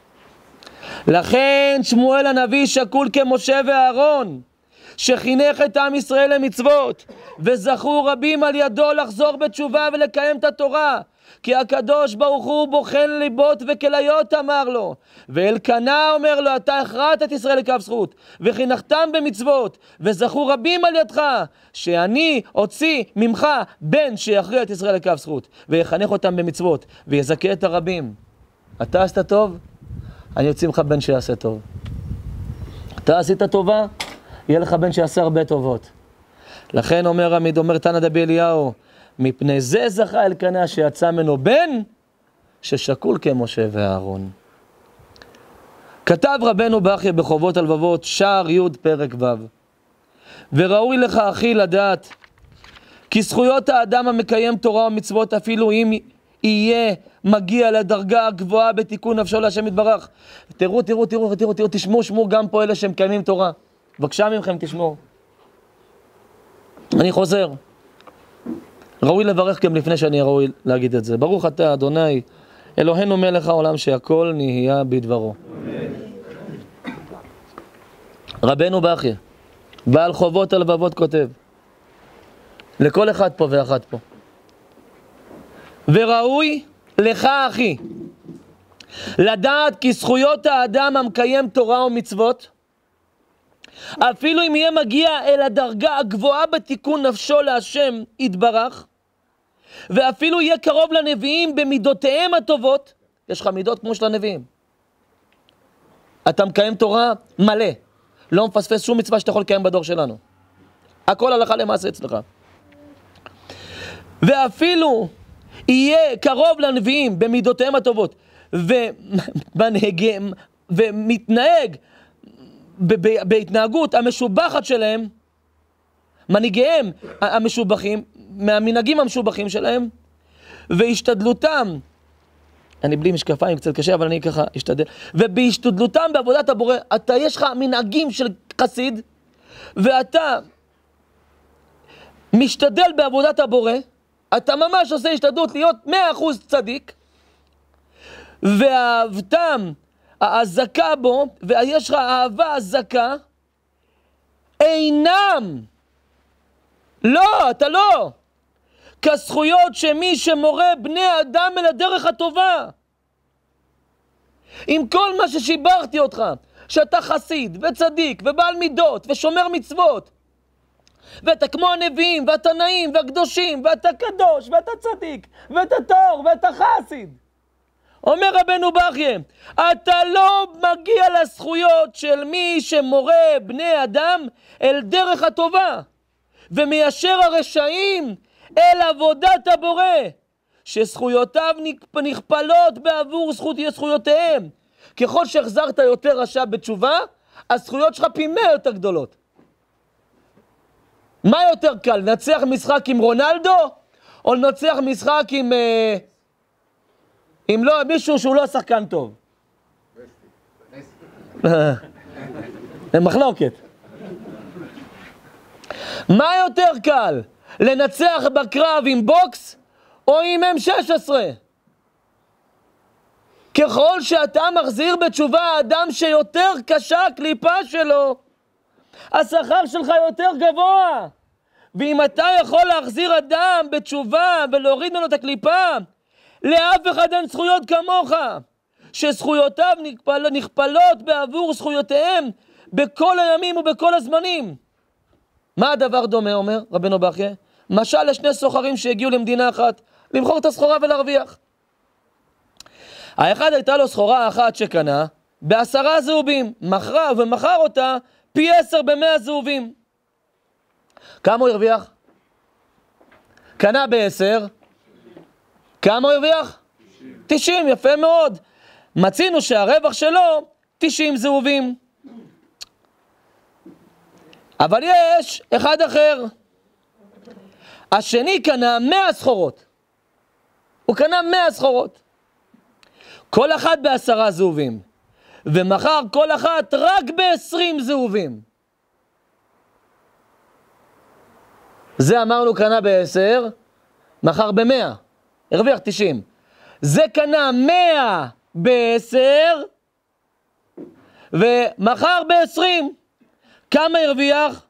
לכן שמואל הנביא שקול כמשה ואהרון, שחינך את עם ישראל למצוות, וזכו רבים על ידו לחזור בתשובה ולקיים את התורה, כי הקדוש ברוך הוא בוחן ליבות וכליות אמר לו, ואלקנה אומר לו אתה הכרעת את ישראל לכף זכות, וחינכתם במצוות, וזכו רבים על ידך, שאני הוציא ממך בן שיכריע את ישראל לכף זכות, ויחנך אותם במצוות, ויזכה את הרבים. אתה עשת טוב? אני יוצא ממך בן שיעשה טוב. אתה עשית טובה? יהיה לך בן שיעשה הרבה טובות. לכן אומר עמיד, אומר תנא דבי אליהו, מפני זה זכה אלקנה שיצא ממנו בן ששקול כמשה ואהרון. כתב רבנו ברכיה בחובות הלבבות, שער י' פרק ו', וראוי לך אחי לדעת, כי זכויות האדם המקיים תורה ומצוות, אפילו אם יהיה מגיע לדרגה הגבוהה בתיקון נפשו להשם יתברך. תראו, תראו, תראו, תראו, תראו, תשמעו, שמעו גם פה אלה שהם מקיימים תורה. בבקשה ממכם, תשמעו. אני חוזר. ראוי לברך גם לפני שאני ראוי להגיד את זה. ברוך אתה, אדוני, אלוהינו מלך העולם שהכל נהיה בדברו. רבנו ברכיה, בעל חובות הלבבות כותב, לכל אחד פה ואחת פה. וראוי לך אחי, לדעת כי זכויות האדם המקיים תורה ומצוות, אפילו אם יהיה מגיע אל הדרגה הגבוהה בתיקון נפשו להשם יתברך, ואפילו יהיה קרוב לנביאים במידותיהם הטובות, יש לך מידות כמו של הנביאים. אתה מקיים תורה מלא, לא מפספס שום מצווה שאתה יכול לקיים בדור שלנו. הכל הלכה למעשה אצלך. ואפילו יהיה קרוב לנביאים במידותיהם הטובות, ומנהגם, ומתנהג בהתנהגות המשובחת שלהם, מנהיגיהם המשובחים, מהמנהגים המשובחים שלהם, והשתדלותם, אני בלי משקפיים קצת קשה, אבל אני ככה אשתדל, ובהשתדלותם בעבודת הבורא, אתה יש לך מנהגים של חסיד, ואתה משתדל בעבודת הבורא, אתה ממש עושה השתדלות להיות מאה אחוז צדיק, ואהבתם הזכה בו, ויש לך אהבה הזכה, אינם, לא, אתה לא, כזכויות שמי שמורה בני אדם אל הדרך הטובה. עם כל מה ששיברתי אותך, שאתה חסיד וצדיק ובעל מידות ושומר מצוות, ואתה כמו הנביאים והתנאים והקדושים, ואתה קדוש ואתה צדיק ואתה טהור ואתה חסיד, אומר רבנו בחייה, אתה לא מגיע לזכויות של מי שמורה בני אדם אל דרך הטובה, ומיישר הרשעים אל עבודת הבורא, שזכויותיו נכפלות בעבור זכות זכויותיהם. ככל שהחזרת יותר רשע בתשובה, הזכויות שלך פי מאה יותר גדולות. מה יותר קל, לנצח משחק עם רונלדו, או לנצח משחק עם, אה, עם לא, מישהו שהוא לא שחקן טוב? זה מחלוקת. מה יותר קל, לנצח בקרב עם בוקס, או עם אם שש עשרה? ככל שאתה מחזיר בתשובה האדם שיותר קשה הקליפה שלו, השכר שלך יותר גבוה. ואם אתה יכול להחזיר אדם בתשובה ולהוריד ממנו את הקליפה, לאף אחד אין זכויות כמוך, שזכויותיו נכפל, נכפלות בעבור זכויותיהם בכל הימים ובכל הזמנים. מה הדבר דומה, אומר רבנו בחייה? משל לשני סוחרים שהגיעו למדינה אחת למכור את הסחורה ולהרוויח. האחד הייתה לו סחורה אחת שקנה בעשרה זהובים, מכרה ומכר אותה פי עשר במאה זהובים. כמה הוא הרוויח? קנה בעשר, כמה הוא הרוויח? תשעים, יפה מאוד. מצינו שהרווח שלו תשעים זהובים. אבל יש אחד אחר, השני קנה מאה סחורות, הוא קנה מאה סחורות, כל אחת בעשרה זהובים, ומחר כל אחת רק בעשרים זהובים. זה אמרנו קנה בעשר, מחר במאה, הרוויח תשעים. זה קנה מאה בעשר, ומחר בעשרים. כמה הרוויח?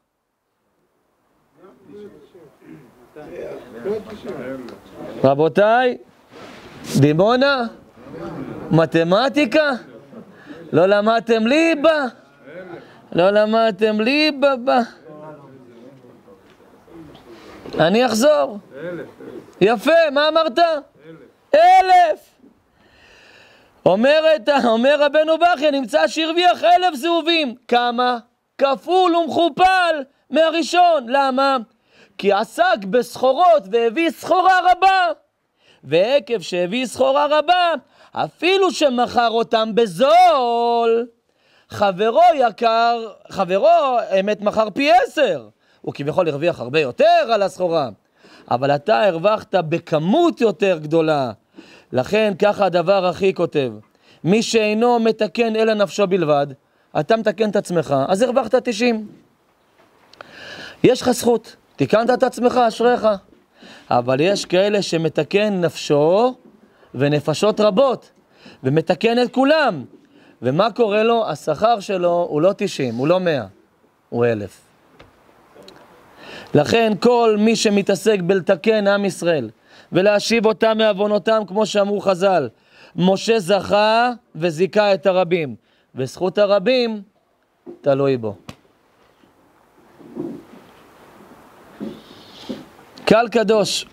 רבותיי, דימונה, מתמטיקה, לא למדתם ליבה, לא למדתם ליבה, אני אחזור. יפה, מה אמרת? אלף. אומרת, אומר רבנו בחייה, נמצא שהרוויח אלף זהובים. כמה? כפול ומכופל מהראשון. למה? כי עסק בסחורות והביא סחורה רבה, ועקב שהביא סחורה רבה, אפילו שמכר אותם בזול, חברו יקר, חברו אמת מכר פי עשר, הוא כביכול הרוויח הרבה יותר על הסחורה, אבל אתה הרווחת בכמות יותר גדולה. לכן ככה הדבר הכי כותב, מי שאינו מתקן אלא נפשו בלבד, אתה מתקן את עצמך, אז הרווחת תשעים. יש לך זכות, תיקנת את עצמך, אשריך. אבל יש כאלה שמתקן נפשו ונפשות רבות, ומתקן את כולם. ומה קורה לו? השכר שלו הוא לא תשעים, הוא לא מאה, הוא אלף. לכן כל מי שמתעסק בלתקן עם ישראל, ולהשיב אותם מעוונותם, כמו שאמרו חז"ל, משה זכה וזיכה את הרבים, וזכות הרבים תלוי בו. קהל קדוש,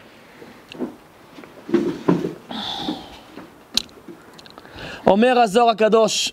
אומר הזוהר הקדוש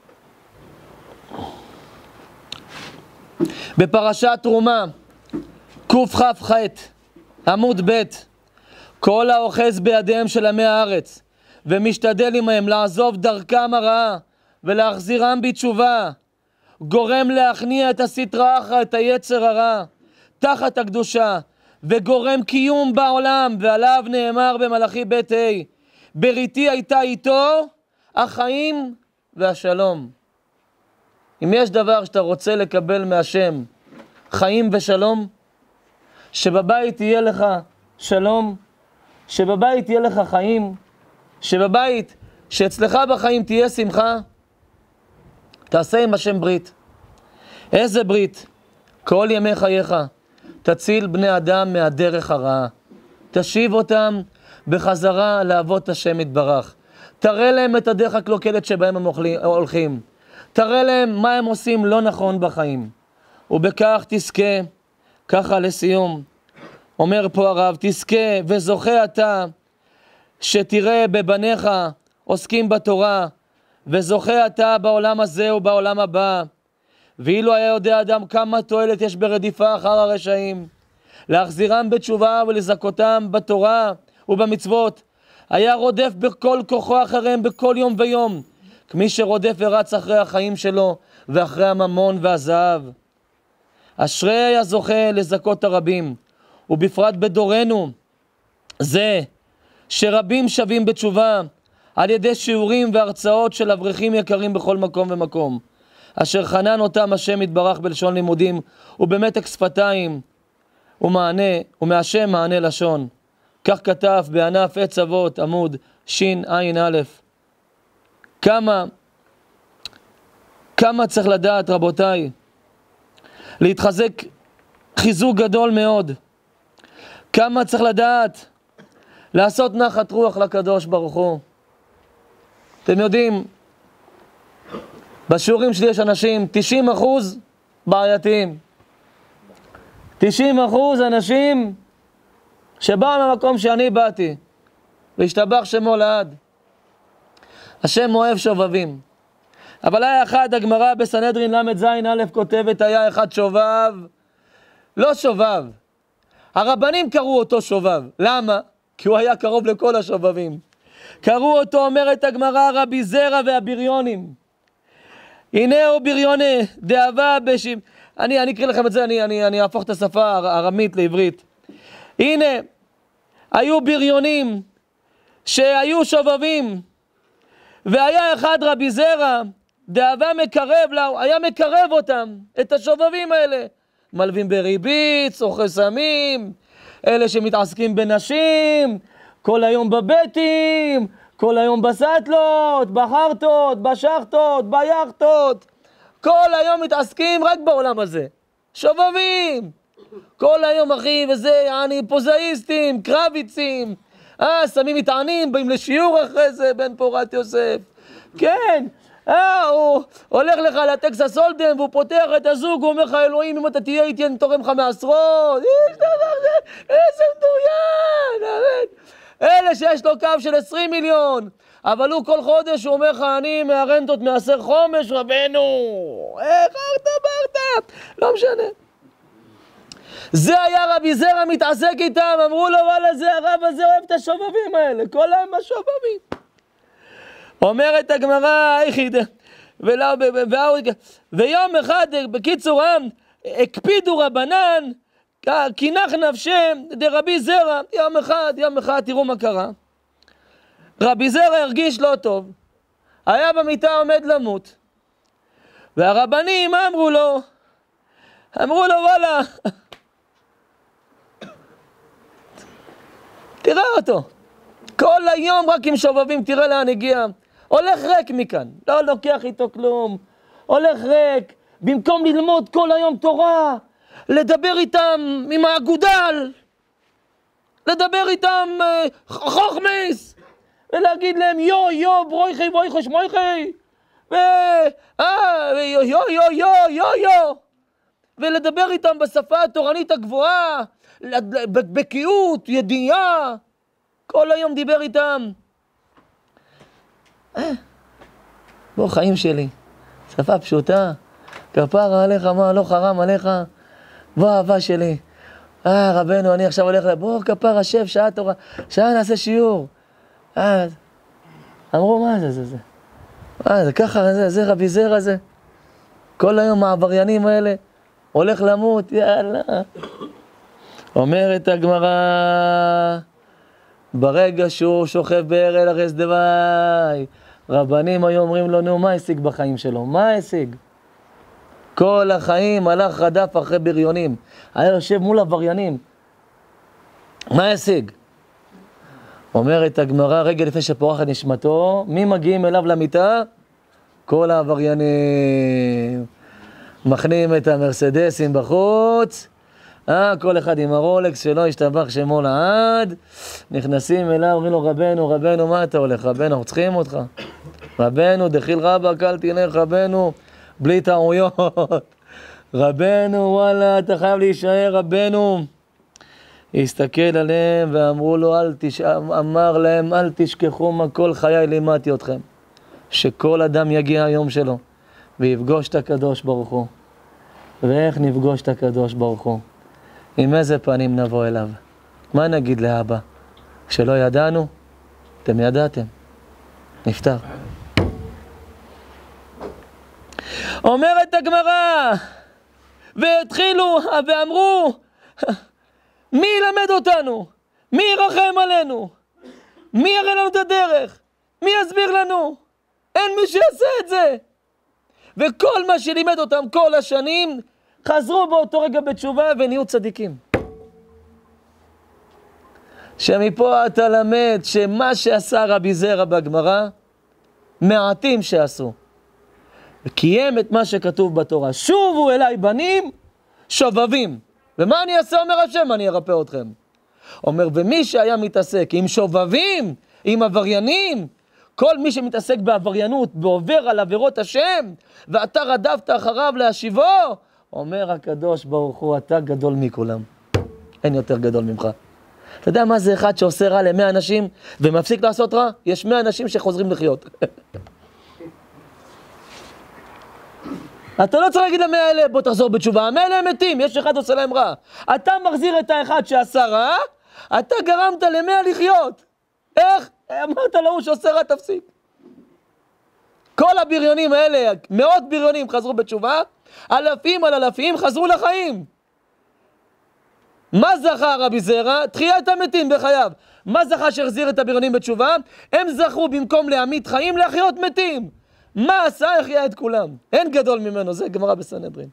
בפרשת תרומה קכ"ח עמוד ב', כל האוחז בידיהם של עמי הארץ ומשתדל עמהם לעזוב דרכם הרעה ולהחזירם בתשובה, גורם להכניע את הסטרא אחרא, את היצר הרע, תחת הקדושה, וגורם קיום בעולם, ועליו נאמר במלאכי בית ה', בריתי הייתה איתו החיים והשלום. אם יש דבר שאתה רוצה לקבל מהשם, חיים ושלום, שבבית יהיה לך שלום, שבבית יהיה לך חיים, שבבית, שאצלך בחיים תהיה שמחה, תעשה עם השם ברית. איזה ברית? כל ימי חייך תציל בני אדם מהדרך הרעה, תשיב אותם בחזרה לאבות השם יתברך, תראה להם את הדרך הקלוקלת שבהם הם הולכים, תראה להם מה הם עושים לא נכון בחיים, ובכך תזכה. ככה לסיום אומר פה הרב, תזכה וזוכה אתה שתראה בבניך עוסקים בתורה, וזוכה אתה בעולם הזה ובעולם הבא. ואילו היה יודע אדם כמה תועלת יש ברדיפה אחר הרשעים, להחזירם בתשובה ולזכותם בתורה ובמצוות, היה רודף בכל כוחו אחריהם בכל יום ויום, כמי שרודף ורץ אחרי החיים שלו ואחרי הממון והזהב. אשרי הזוכה לזכות הרבים, ובפרט בדורנו זה שרבים שווים בתשובה על ידי שיעורים והרצאות של אברכים יקרים בכל מקום ומקום, אשר חנן אותם השם יתברך בלשון לימודים ובמתק שפתיים ומענה, ומהשם מענה לשון. כך כתב בענף עץ אבות עמוד שין עין א'. כמה, כמה צריך לדעת רבותיי, להתחזק חיזוק גדול מאוד. כמה צריך לדעת לעשות נחת רוח לקדוש ברוך הוא. אתם יודעים, בשיעורים שלי יש אנשים, תשעים אחוז בעייתיים. תשעים אחוז אנשים שבאו מהמקום שאני באתי, והשתבח שמו לעד. השם אוהב שובבים. אבל היה אחד, הגמרא בסנהדרין למד זין א' כותבת, היה אחד שובב, לא שובב. הרבנים קראו אותו שובב. למה? כי הוא היה קרוב לכל השובבים. קראו אותו, אומרת הגמרא, רבי זרע והבריונים. הנה הוא בריוני, דאבה בשים. אני, אני אקריא לכם את זה, אני, אני, אני אהפוך את השפה הארמית לעברית. הנה, היו בריונים שהיו שובבים, והיה אחד רבי זרע, דאבה מקרב לה, היה מקרב אותם, את השובבים האלה. מלווים בריבית, צורכי סמים, אלה שמתעסקים בנשים, כל היום בבתים, כל היום בסטלות, בחרטות, בשחטות, ביחטות. כל היום מתעסקים רק בעולם הזה. שובבים. כל היום אחי וזה, אני פוזאיסטים, קרביצים. אה, שמים מטענים, באים לשיעור אחרי זה, בן פורת יוסף. כן. אה, הוא הולך לך לטקסס הולדם, והוא פותח את הזוג, הוא אומר לך, אלוהים, אם אתה תהיה איתי, אני תורם לך מעשרות. איש דבר זה, איזה מדוין, אמת. אלה שיש לו קו של עשרים מיליון, אבל הוא כל חודש, הוא אומר לך, אני מהרנטות מעשר חומש, רבנו. איך ארתה ברתה? לא משנה. זה היה רבי זרע מתעסק איתם, אמרו לו, וואלה, זה הרב הזה אוהב את השובבים האלה, כל היום השובבים. אומרת הגמרא, ויום אחד, בקיצור, הקפידו רבנן, כינח נפשם דרבי זרע, יום אחד, יום אחד, תראו מה קרה. רבי זרע הרגיש לא טוב, היה במיטה עומד למות, והרבנים, מה אמרו לו? אמרו לו, וואלה, תראה אותו, כל היום רק עם שובבים, תראה לאן הגיע, הולך ריק מכאן, לא לוקח איתו כלום, הולך ריק, במקום ללמוד כל היום תורה, לדבר איתם עם האגודל, לדבר איתם uh, חוכמס, ולהגיד להם יו יו ברויכי ברויכי שמויכי, ו... אה, יו יו יו יו יו יו, ולדבר איתם בשפה התורנית הגבוהה, בקיאות, ידיעה, כל היום דיבר איתם. אה, בוא חיים שלי, שפה פשוטה, כפרה עליך, מה לא חרם עליך, בוא אהבה שלי, אה רבנו אני עכשיו הולך, בוא כפרה שב, שעה תורה, שעה נעשה שיעור. אה, אמרו מה זה זה זה, אה זה ככה, זה, זה רבי זרע זה, כל היום העבריינים האלה, הולך למות, יאללה. אומרת הגמרא, ברגע שהוא שוכב בארל הרס דווי, רבנים היו אומרים לו, נו, מה השיג בחיים שלו? מה השיג? כל החיים הלך רדף אחרי בריונים. היה יושב מול עבריינים. מה ישיג? אומרת הגמרא, רגע לפני שפורחת נשמתו, מי מגיעים אליו למיטה? כל העבריינים. מכנים את המרסדסים בחוץ, אה, כל אחד עם הרולקס שלו, השתבח שמו לעד, נכנסים אליו, אומרים לו, רבנו, רבנו, מה אתה הולך? רבנו, אנחנו צריכים אותך. רבנו, דחיל רבק, אל תלך, רבנו, בלי טעויות. רבנו, וואלה, אתה חייב להישאר, רבנו. הסתכל עליהם ואמרו לו, אל תש... אמר להם, אל תשכחו מה כל חיי לימדתי אתכם. שכל אדם יגיע היום שלו ויפגוש את הקדוש ברוך הוא. ואיך נפגוש את הקדוש ברוך הוא? עם איזה פנים נבוא אליו? מה נגיד לאבא? שלא ידענו? אתם ידעתם. נפטר. אומרת הגמרא, והתחילו ואמרו, מי ילמד אותנו? מי ירחם עלינו? מי יראה לנו את הדרך? מי יסביר לנו? אין מי שיעשה את זה. וכל מה שלימד אותם כל השנים, חזרו באותו רגע בתשובה ונהיו צדיקים. שמפה אתה למד שמה שעשה רבי זרע בגמרא, מעטים שעשו. וקיים את מה שכתוב בתורה. שובו אליי בנים, שובבים. ומה אני אעשה, אומר השם, אני ארפא אתכם. אומר, ומי שהיה מתעסק עם שובבים, עם עבריינים, כל מי שמתעסק בעבריינות, ועובר על עבירות השם, ואתה רדפת אחריו להשיבו, אומר הקדוש ברוך הוא, אתה גדול מכולם. אין יותר גדול ממך. אתה יודע מה זה אחד שעושה רע למאה אנשים, ומפסיק לעשות רע? יש מאה אנשים שחוזרים לחיות. אתה לא צריך להגיד למאה אלה, בוא תחזור בתשובה, המאה אלה הם מתים, יש אחד עושה להם רע. אתה מחזיר את האחד שעשה רע, אתה גרמת למאה לחיות. איך? אמרת לו שעושה רע, תפסיק. כל הבריונים האלה, מאות בריונים חזרו בתשובה, אלפים על אלפים חזרו לחיים. מה זכה רבי זרע? תחיית המתים בחייו. מה זכה שהחזיר את הבריונים בתשובה? הם זכו במקום להמית חיים להחיות מתים. מה עשה? החיה את כולם. אין גדול ממנו, זה גמרא בסנהדרין.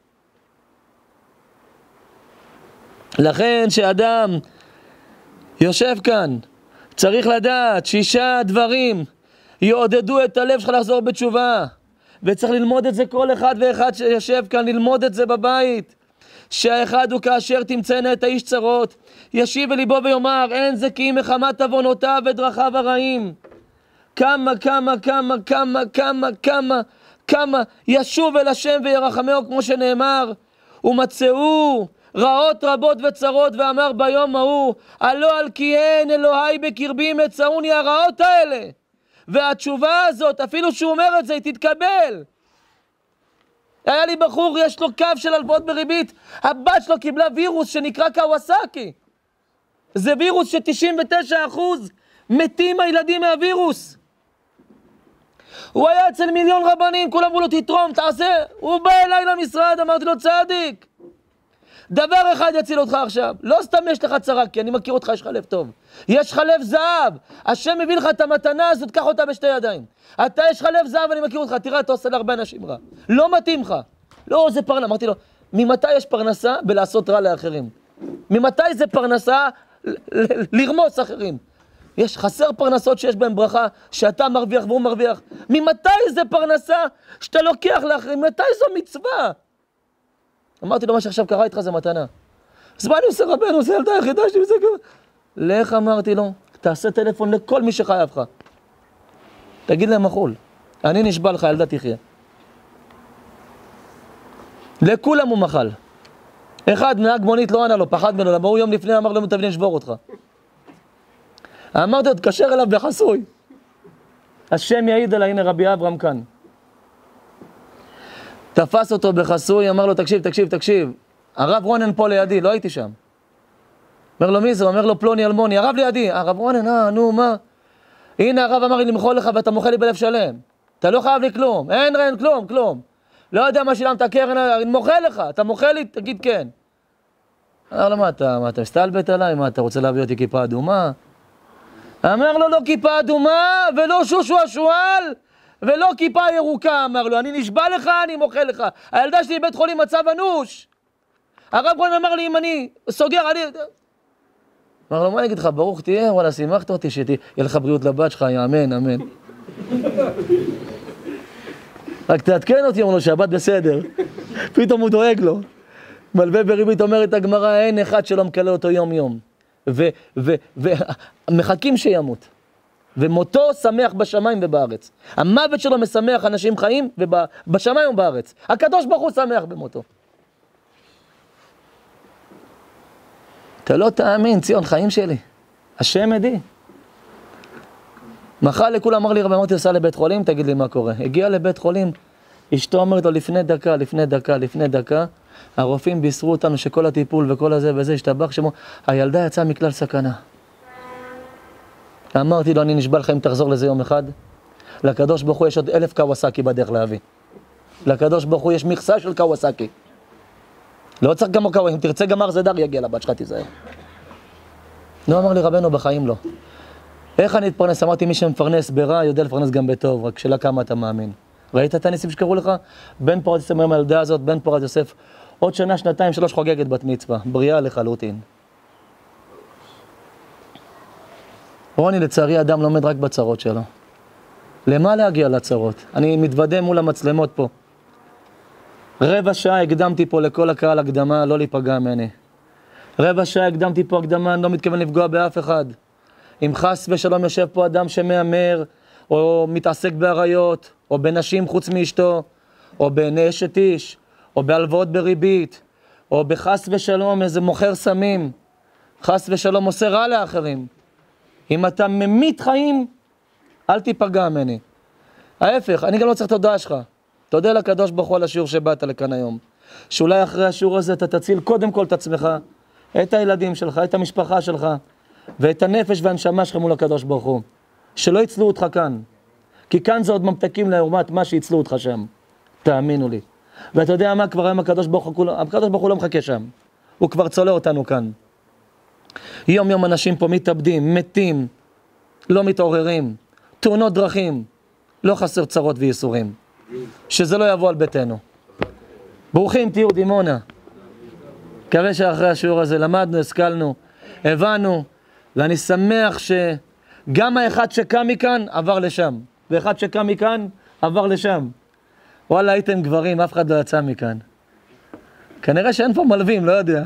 לכן שאדם יושב כאן, צריך לדעת שישה דברים יעודדו את הלב שלך לחזור בתשובה. וצריך ללמוד את זה כל אחד ואחד שיושב כאן, ללמוד את זה בבית. שהאחד הוא כאשר תמצאנה את האיש צרות, ישיב אל ליבו ויאמר, אין זה כי אם מחמת עוונותיו ודרכיו הרעים. כמה, כמה, כמה, כמה, כמה, כמה, כמה, ישוב אל השם וירחמהו, כמו שנאמר, ומצאו רעות רבות וצרות, ואמר ביום ההוא, הלא על כי אין אלוהי בקרבי מצאוני הרעות האלה. והתשובה הזאת, אפילו שהוא אומר את זה, היא תתקבל. היה לי בחור, יש לו קו של הלוואות בריבית, הבת שלו קיבלה וירוס שנקרא קוואסקי. זה וירוס ש-תשעים ותשעה אחוז מתים הילדים מהווירוס. הוא היה אצל מיליון רבנים, כולם אמרו לו תתרום, תעשה. הוא בא אליי למשרד, אמרתי לו צדיק. דבר אחד יציל אותך עכשיו, לא סתם יש לך צרה, כי אני מכיר אותך, יש לך לב טוב. יש לך לב זהב, השם מביא לך את המתנה הזאת, קח אותה בשתי ידיים. אתה יש לך לב זהב, אני מכיר אותך, תראה, אתה עושה להרבה אנשים רע. לא מתאים לך. לא, זה פרנסה. אמרתי לו, ממתי יש פרנסה בלעשות רע לאחרים? ממתי זה פרנסה לרמוס אחרים? יש חסר פרנסות שיש בהן ברכה, שאתה מרוויח והוא מרוויח. ממתי זה פרנסה שאתה לוקח לאחרים? ממתי זו מצווה? אמרתי לו, מה שעכשיו קרה איתך זה מתנה. אז מה אני עושה רבנו, זה ילדה היחידה שלי וזה כבר. לך אמרתי לו, תעשה טלפון לכל מי שחייב לך. תגיד להם מחול. אני נשבע לך, ילדה תחיה. לכולם הוא מחל. אחד נהג מונית לא ענה לו, פחד ממנו, למה הוא יום לפני אמר לו, תביא נשבור אותך. אמרתי לו, תקשר אליו בחסוי. השם יעיד עליי, הנה רבי אברהם כאן. תפס אותו בחסוי, אמר לו, תקשיב, תקשיב, תקשיב. הרב רונן פה לידי, לא הייתי שם. אומר לו, מי זה? אומר לו, פלוני אלמוני, הרב לידי. הרב רונן, אה, נו, מה? הנה הרב אמר לי למחול לך ואתה מוכל לי בלב שלם. אתה לא חייב לי כלום. אין רן, כלום, כלום. לא יודע מה שילמת הקרן, אני מוכל לך. אתה מוכל לי, תגיד כן. אמר לו, מה אתה, מה אתה מסתלבט עליי? מה אתה רוצה להביא אותי כיפה אדומה? אמר לו, לא כיפה אדומה ולא שושו השועל ולא כיפה ירוקה. אמר לו, אני נשבע לך, אני מוכל לך. הילדה שלי בבית חולים מצב אנוש. הרב רונן אמר לי, אם אני סוגר, אני... אמר לו, מה אני אגיד לך, ברוך תהיה, וואלה, שימחת אותי, שתהיה לך בריאות לבת שלך, אמן, אמן. רק תעדכן אותי, אמר לו, שהבת בסדר. פתאום הוא דואג לו. מלווה בריבית אומרת הגמרא, אין אחד שלא מקלל אותו יום יום. ומחכים שימות. ומותו שמח בשמיים ובארץ. המוות שלו משמח אנשים חיים בשמיים ובארץ. הקדוש ברוך הוא שמח במותו. אתה לא תאמין, ציון, חיים שלי. השם עדי. מחר לכולם אמר לי, רבי אמרתי, עושה לבית חולים, תגיד לי מה קורה. הגיע לבית חולים, אשתו אומרת לו, לפני דקה, לפני דקה, לפני דקה, הרופאים בישרו אותנו שכל הטיפול וכל הזה וזה השתבח שמו, הילדה יצאה מכלל סכנה. אמרתי לו, אני נשבע לך אם תחזור לזה יום אחד. לקדוש ברוך הוא יש עוד אלף קוואסקי בדרך להביא. לקדוש ברוך הוא יש מכסה של קוואסקי. לא צריך גם קוואסקי, אם תרצה גם ארזדר יגיע לבת שלך, תיזהר. לא אמר לי רבנו, בחיים לא. איך אני אתפרנס? אמרתי, מי שמפרנס ברע יודע לפרנס גם בטוב, רק שאלה כמה אתה מאמין. ראית את הניסים שקראו לך? בן פורת יוסף היום הילדה הזאת, בן פורת יוסף, עוד שנה, שנתיים, שלוש חוגגת בת מצווה, בריאה לחלוטין. רוני, לצערי, אדם לומד רק בצרות שלו. למה להגיע לצרות? אני מתוודה מול המצלמות פה. רבע שעה הקדמתי פה לכל הקהל הקדמה, לא להיפגע ממני. רבע שעה הקדמתי פה הקדמה, אני לא מתכוון לפגוע באף אחד. אם חס ושלום יושב פה אדם שמאמר, או מתעסק בעריות, או בנשים חוץ מאשתו, או בנשת איש, או בהלוואות בריבית, או בחס ושלום איזה מוכר סמים, חס ושלום עושה רע לאחרים. אם אתה ממית חיים, אל תיפגע ממני. ההפך, אני גם לא צריך תודה שלך. תודה לקדוש ברוך הוא על השיעור שבאת לכאן היום. שאולי אחרי השיעור הזה אתה תציל קודם כל את עצמך, את הילדים שלך, את המשפחה שלך, ואת הנפש והנשמה שלך מול הקדוש ברוך הוא. שלא יצלו אותך כאן. כי כאן זה עוד ממתקים לעומת מה שיצלו אותך שם. תאמינו לי. ואתה יודע מה? כבר היום הקדוש ברוך הוא, הקדוש ברוך הוא לא מחכה שם. הוא כבר צולה אותנו כאן. יום יום אנשים פה מתאבדים, מתים, לא מתעוררים, תאונות דרכים, לא חסר צרות וייסורים. שזה לא יבוא על ביתנו. ברוכים תהיו דימונה. מקווה שאחרי השיעור הזה למדנו, השכלנו, הבנו, ואני שמח שגם האחד שקם מכאן עבר לשם, ואחד שקם מכאן עבר לשם. וואלה, הייתם גברים, אף אחד לא יצא מכאן. כנראה שאין פה מלווים, לא יודע.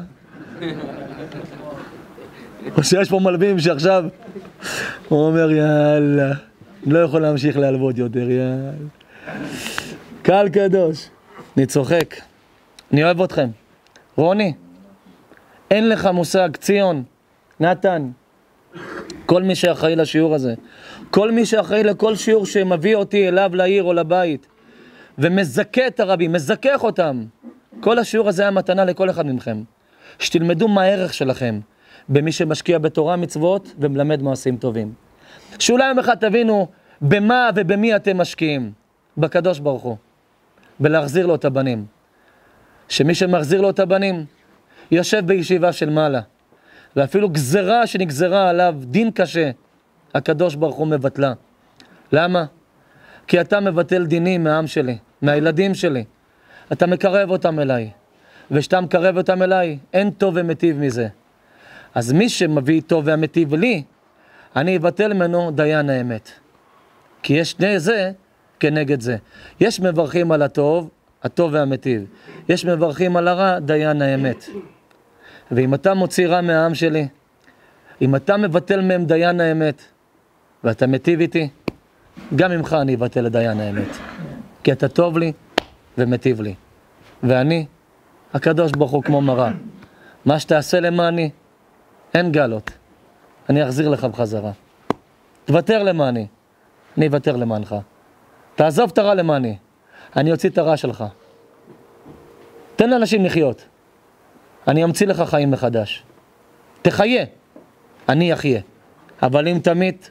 או שיש פה מלווים שעכשיו הוא אומר, יאללה, לא יכול להמשיך להלוות יותר, יאללה. קהל קדוש, אני צוחק, אני אוהב אתכם. רוני, אין לך מושג, ציון, נתן, כל מי שאחראי לשיעור הזה, כל מי שאחראי לכל שיעור שמביא אותי אליו לעיר או לבית, ומזכה את הרבים, מזכך אותם, כל השיעור הזה היה מתנה לכל אחד מכם. שתלמדו מה הערך שלכם, במי שמשקיע בתורה מצוות ומלמד מעשים טובים. שאולי יום אחד תבינו במה ובמי אתם משקיעים, בקדוש ברוך הוא, ולהחזיר לו את הבנים. שמי שמחזיר לו את הבנים, יושב בישיבה של מעלה, ואפילו גזרה שנגזרה עליו, דין קשה, הקדוש ברוך הוא מבטלה. למה? כי אתה מבטל דינים מהעם שלי, מהילדים שלי. אתה מקרב אותם אליי, ושאתה מקרב אותם אליי, אין טוב ומטיב מזה. אז מי שמביא טוב והמטיב לי, אני אבטל ממנו דיין האמת. כי יש שני זה כנגד זה. יש מברכים על הטוב, הטוב והמטיב. יש מברכים על הרע, דיין האמת. ואם אתה מוציא רע מהעם שלי, אם אתה מבטל מהם דיין האמת, ואתה מטיב איתי, גם ממך אני אבטל לדיין האמת. כי אתה טוב לי ומטיב לי. ואני, הקדוש ברוך הוא כמו מראה. מה שתעשה למעני, אין גלות. אני אחזיר לך בחזרה. תוותר למעני, אני אוותר למענך. תעזוב את הרע למעני, אני אוציא את הרע שלך. תן לאנשים לחיות. אני אמציא לך חיים מחדש. תחיה, אני אחיה. אבל אם תמית,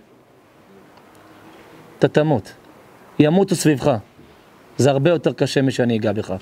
אתה תמות. ימותו סביבך. זה הרבה יותר קשה משאני אגע בך.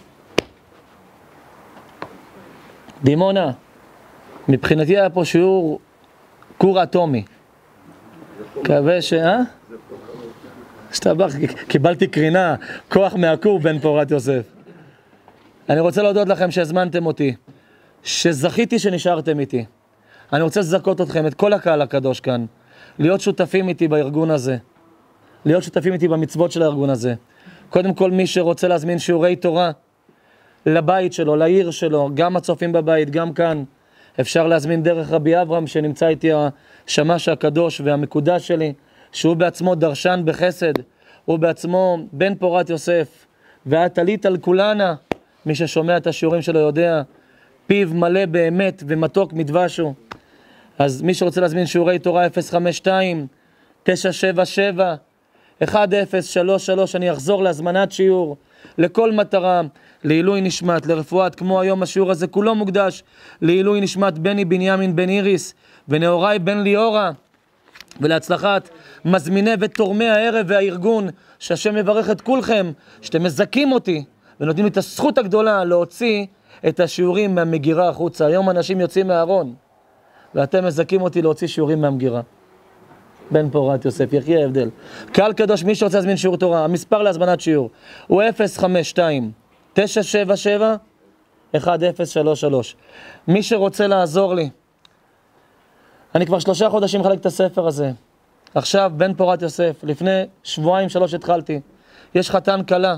דימונה, מבחינתי היה פה שיעור קור אטומי. מקווה ש... אה? שתבח, קיבלתי קרינה, כוח מהקור בן פורת יוסף. אני רוצה להודות לכם שהזמנתם אותי, שזכיתי שנשארתם איתי. אני רוצה לזכות אתכם, את כל הקהל הקדוש כאן, להיות שותפים איתי בארגון הזה, להיות שותפים איתי במצוות של הארגון הזה. קודם כל, מי שרוצה להזמין שיעורי תורה לבית שלו, לעיר שלו, גם הצופים בבית, גם כאן, אפשר להזמין דרך רבי אברהם, שנמצא איתי השמש הקדוש והמקודש שלי, שהוא בעצמו דרשן בחסד, הוא בעצמו בן פורת יוסף, ואת עלית על כולנה, מי ששומע את השיעורים שלו יודע, פיו מלא באמת ומתוק מדבשו. אז מי שרוצה להזמין שיעורי תורה אפס חמש שתיים תשע שבע שבע אחת אפס שלוש שלוש, אני אחזור להזמנת שיעור לכל מטרה, לעילוי נשמת, לרפואת, כמו היום השיעור הזה כולו מוקדש לעילוי נשמת בני בנימין בן איריס ונאורי בן ליאורה, ולהצלחת מזמיני ותורמי הערב והארגון, שהשם יברך את כולכם, שאתם מזכים אותי ונותנים לי את הזכות הגדולה להוציא את השיעורים מהמגירה החוצה. היום אנשים יוצאים מהארון ואתם מזכים אותי להוציא שיעורים מהמגירה. בן פורת יוסף, יחי ההבדל. קהל קדוש, מי שרוצה להזמין שיעור תורה, המספר להזמנת שיעור הוא אפס חמש שתיים תשע שבע שבע אחת אפס שלוש שלוש. מי שרוצה לעזור לי, אני כבר שלושה חודשים מחלק את הספר הזה. עכשיו, בן פורת יוסף, לפני שבועיים שלוש התחלתי. יש חתן קלה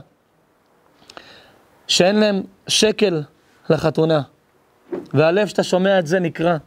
שאין להם שקל לחתונה, והלב שאתה שומע את זה נקרא.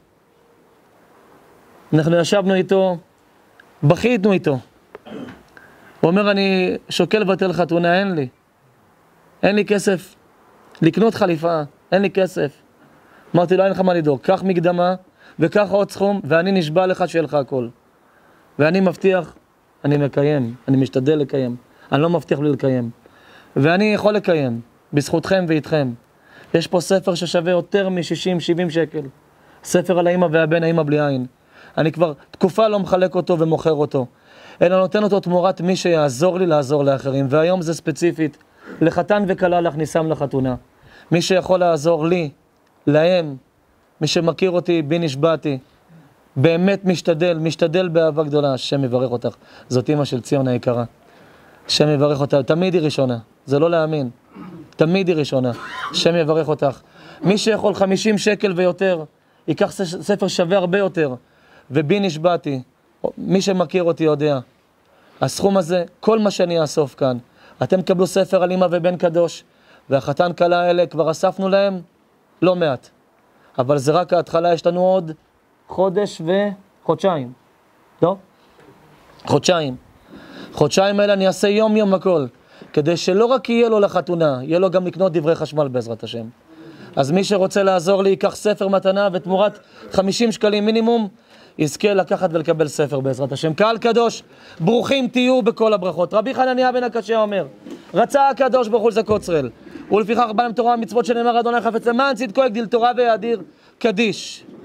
אנחנו ישבנו איתו, בכיתנו איתו. הוא אומר, אני שוקל לבטל חתונה, אין לי. אין לי כסף לקנות חליפה, אין לי כסף. אמרתי לו, אין לך מה לדאוג, קח מקדמה וקח עוד סכום, ואני נשבע לך שיהיה לך הכל. ואני מבטיח, אני מקיים, אני משתדל לקיים. אני לא מבטיח לי לקיים. ואני יכול לקיים, בזכותכם ואיתכם. יש פה ספר ששווה יותר מ-שישים שבעים שקל. ספר על האמא והבן, האמא בלי עין. אני כבר תקופה לא מחלק אותו ומוכר אותו, אלא נותן אותו תמורת מי שיעזור לי לעזור לאחרים. והיום זה ספציפית לחתן וקלה להכניסם לחתונה. מי שיכול לעזור לי, להם, מי שמכיר אותי, בי נשבעתי, באמת משתדל, משתדל באהבה גדולה. השם יברך אותך. זאת אמא של ציון היקרה. השם יברך אותה. תמיד היא ראשונה. זה לא להאמין. תמיד היא ראשונה. השם יברך אותך. מי שיכול חמישים שקל ויותר, ייקח ספר שווה הרבה יותר. ובי נשבעתי. מי שמכיר אותי יודע. הסכום הזה, כל מה שאני אאסוף כאן, אתם קבלו ספר על אמא ובן קדוש, והחתן קלה האלה כבר אספנו להם לא מעט. אבל זה רק ההתחלה, יש לנו עוד חודש וחודשיים. לא? חודשיים. חודשיים האלה אני אעשה יום יום הכל, כדי שלא רק יהיה לו לחתונה, יהיה לו גם לקנות דברי חשמל בעזרת השם. אז מי שרוצה לעזור לי, ייקח ספר מתנה, ותמורת חמישים שקלים מינימום, יזכה לקחת ולקבל ספר בעזרת השם. קהל קדוש, ברוכים תהיו בכל הברכות. רבי חנניה בן הקשיא אומר, רצה הקדוש ברוך הוא לזכות ישראל, ולפיכך בא עם תורה ומצוות שנאמר אדוני חפץ למען צדקו יגדיל תורה ויאדיר קדיש.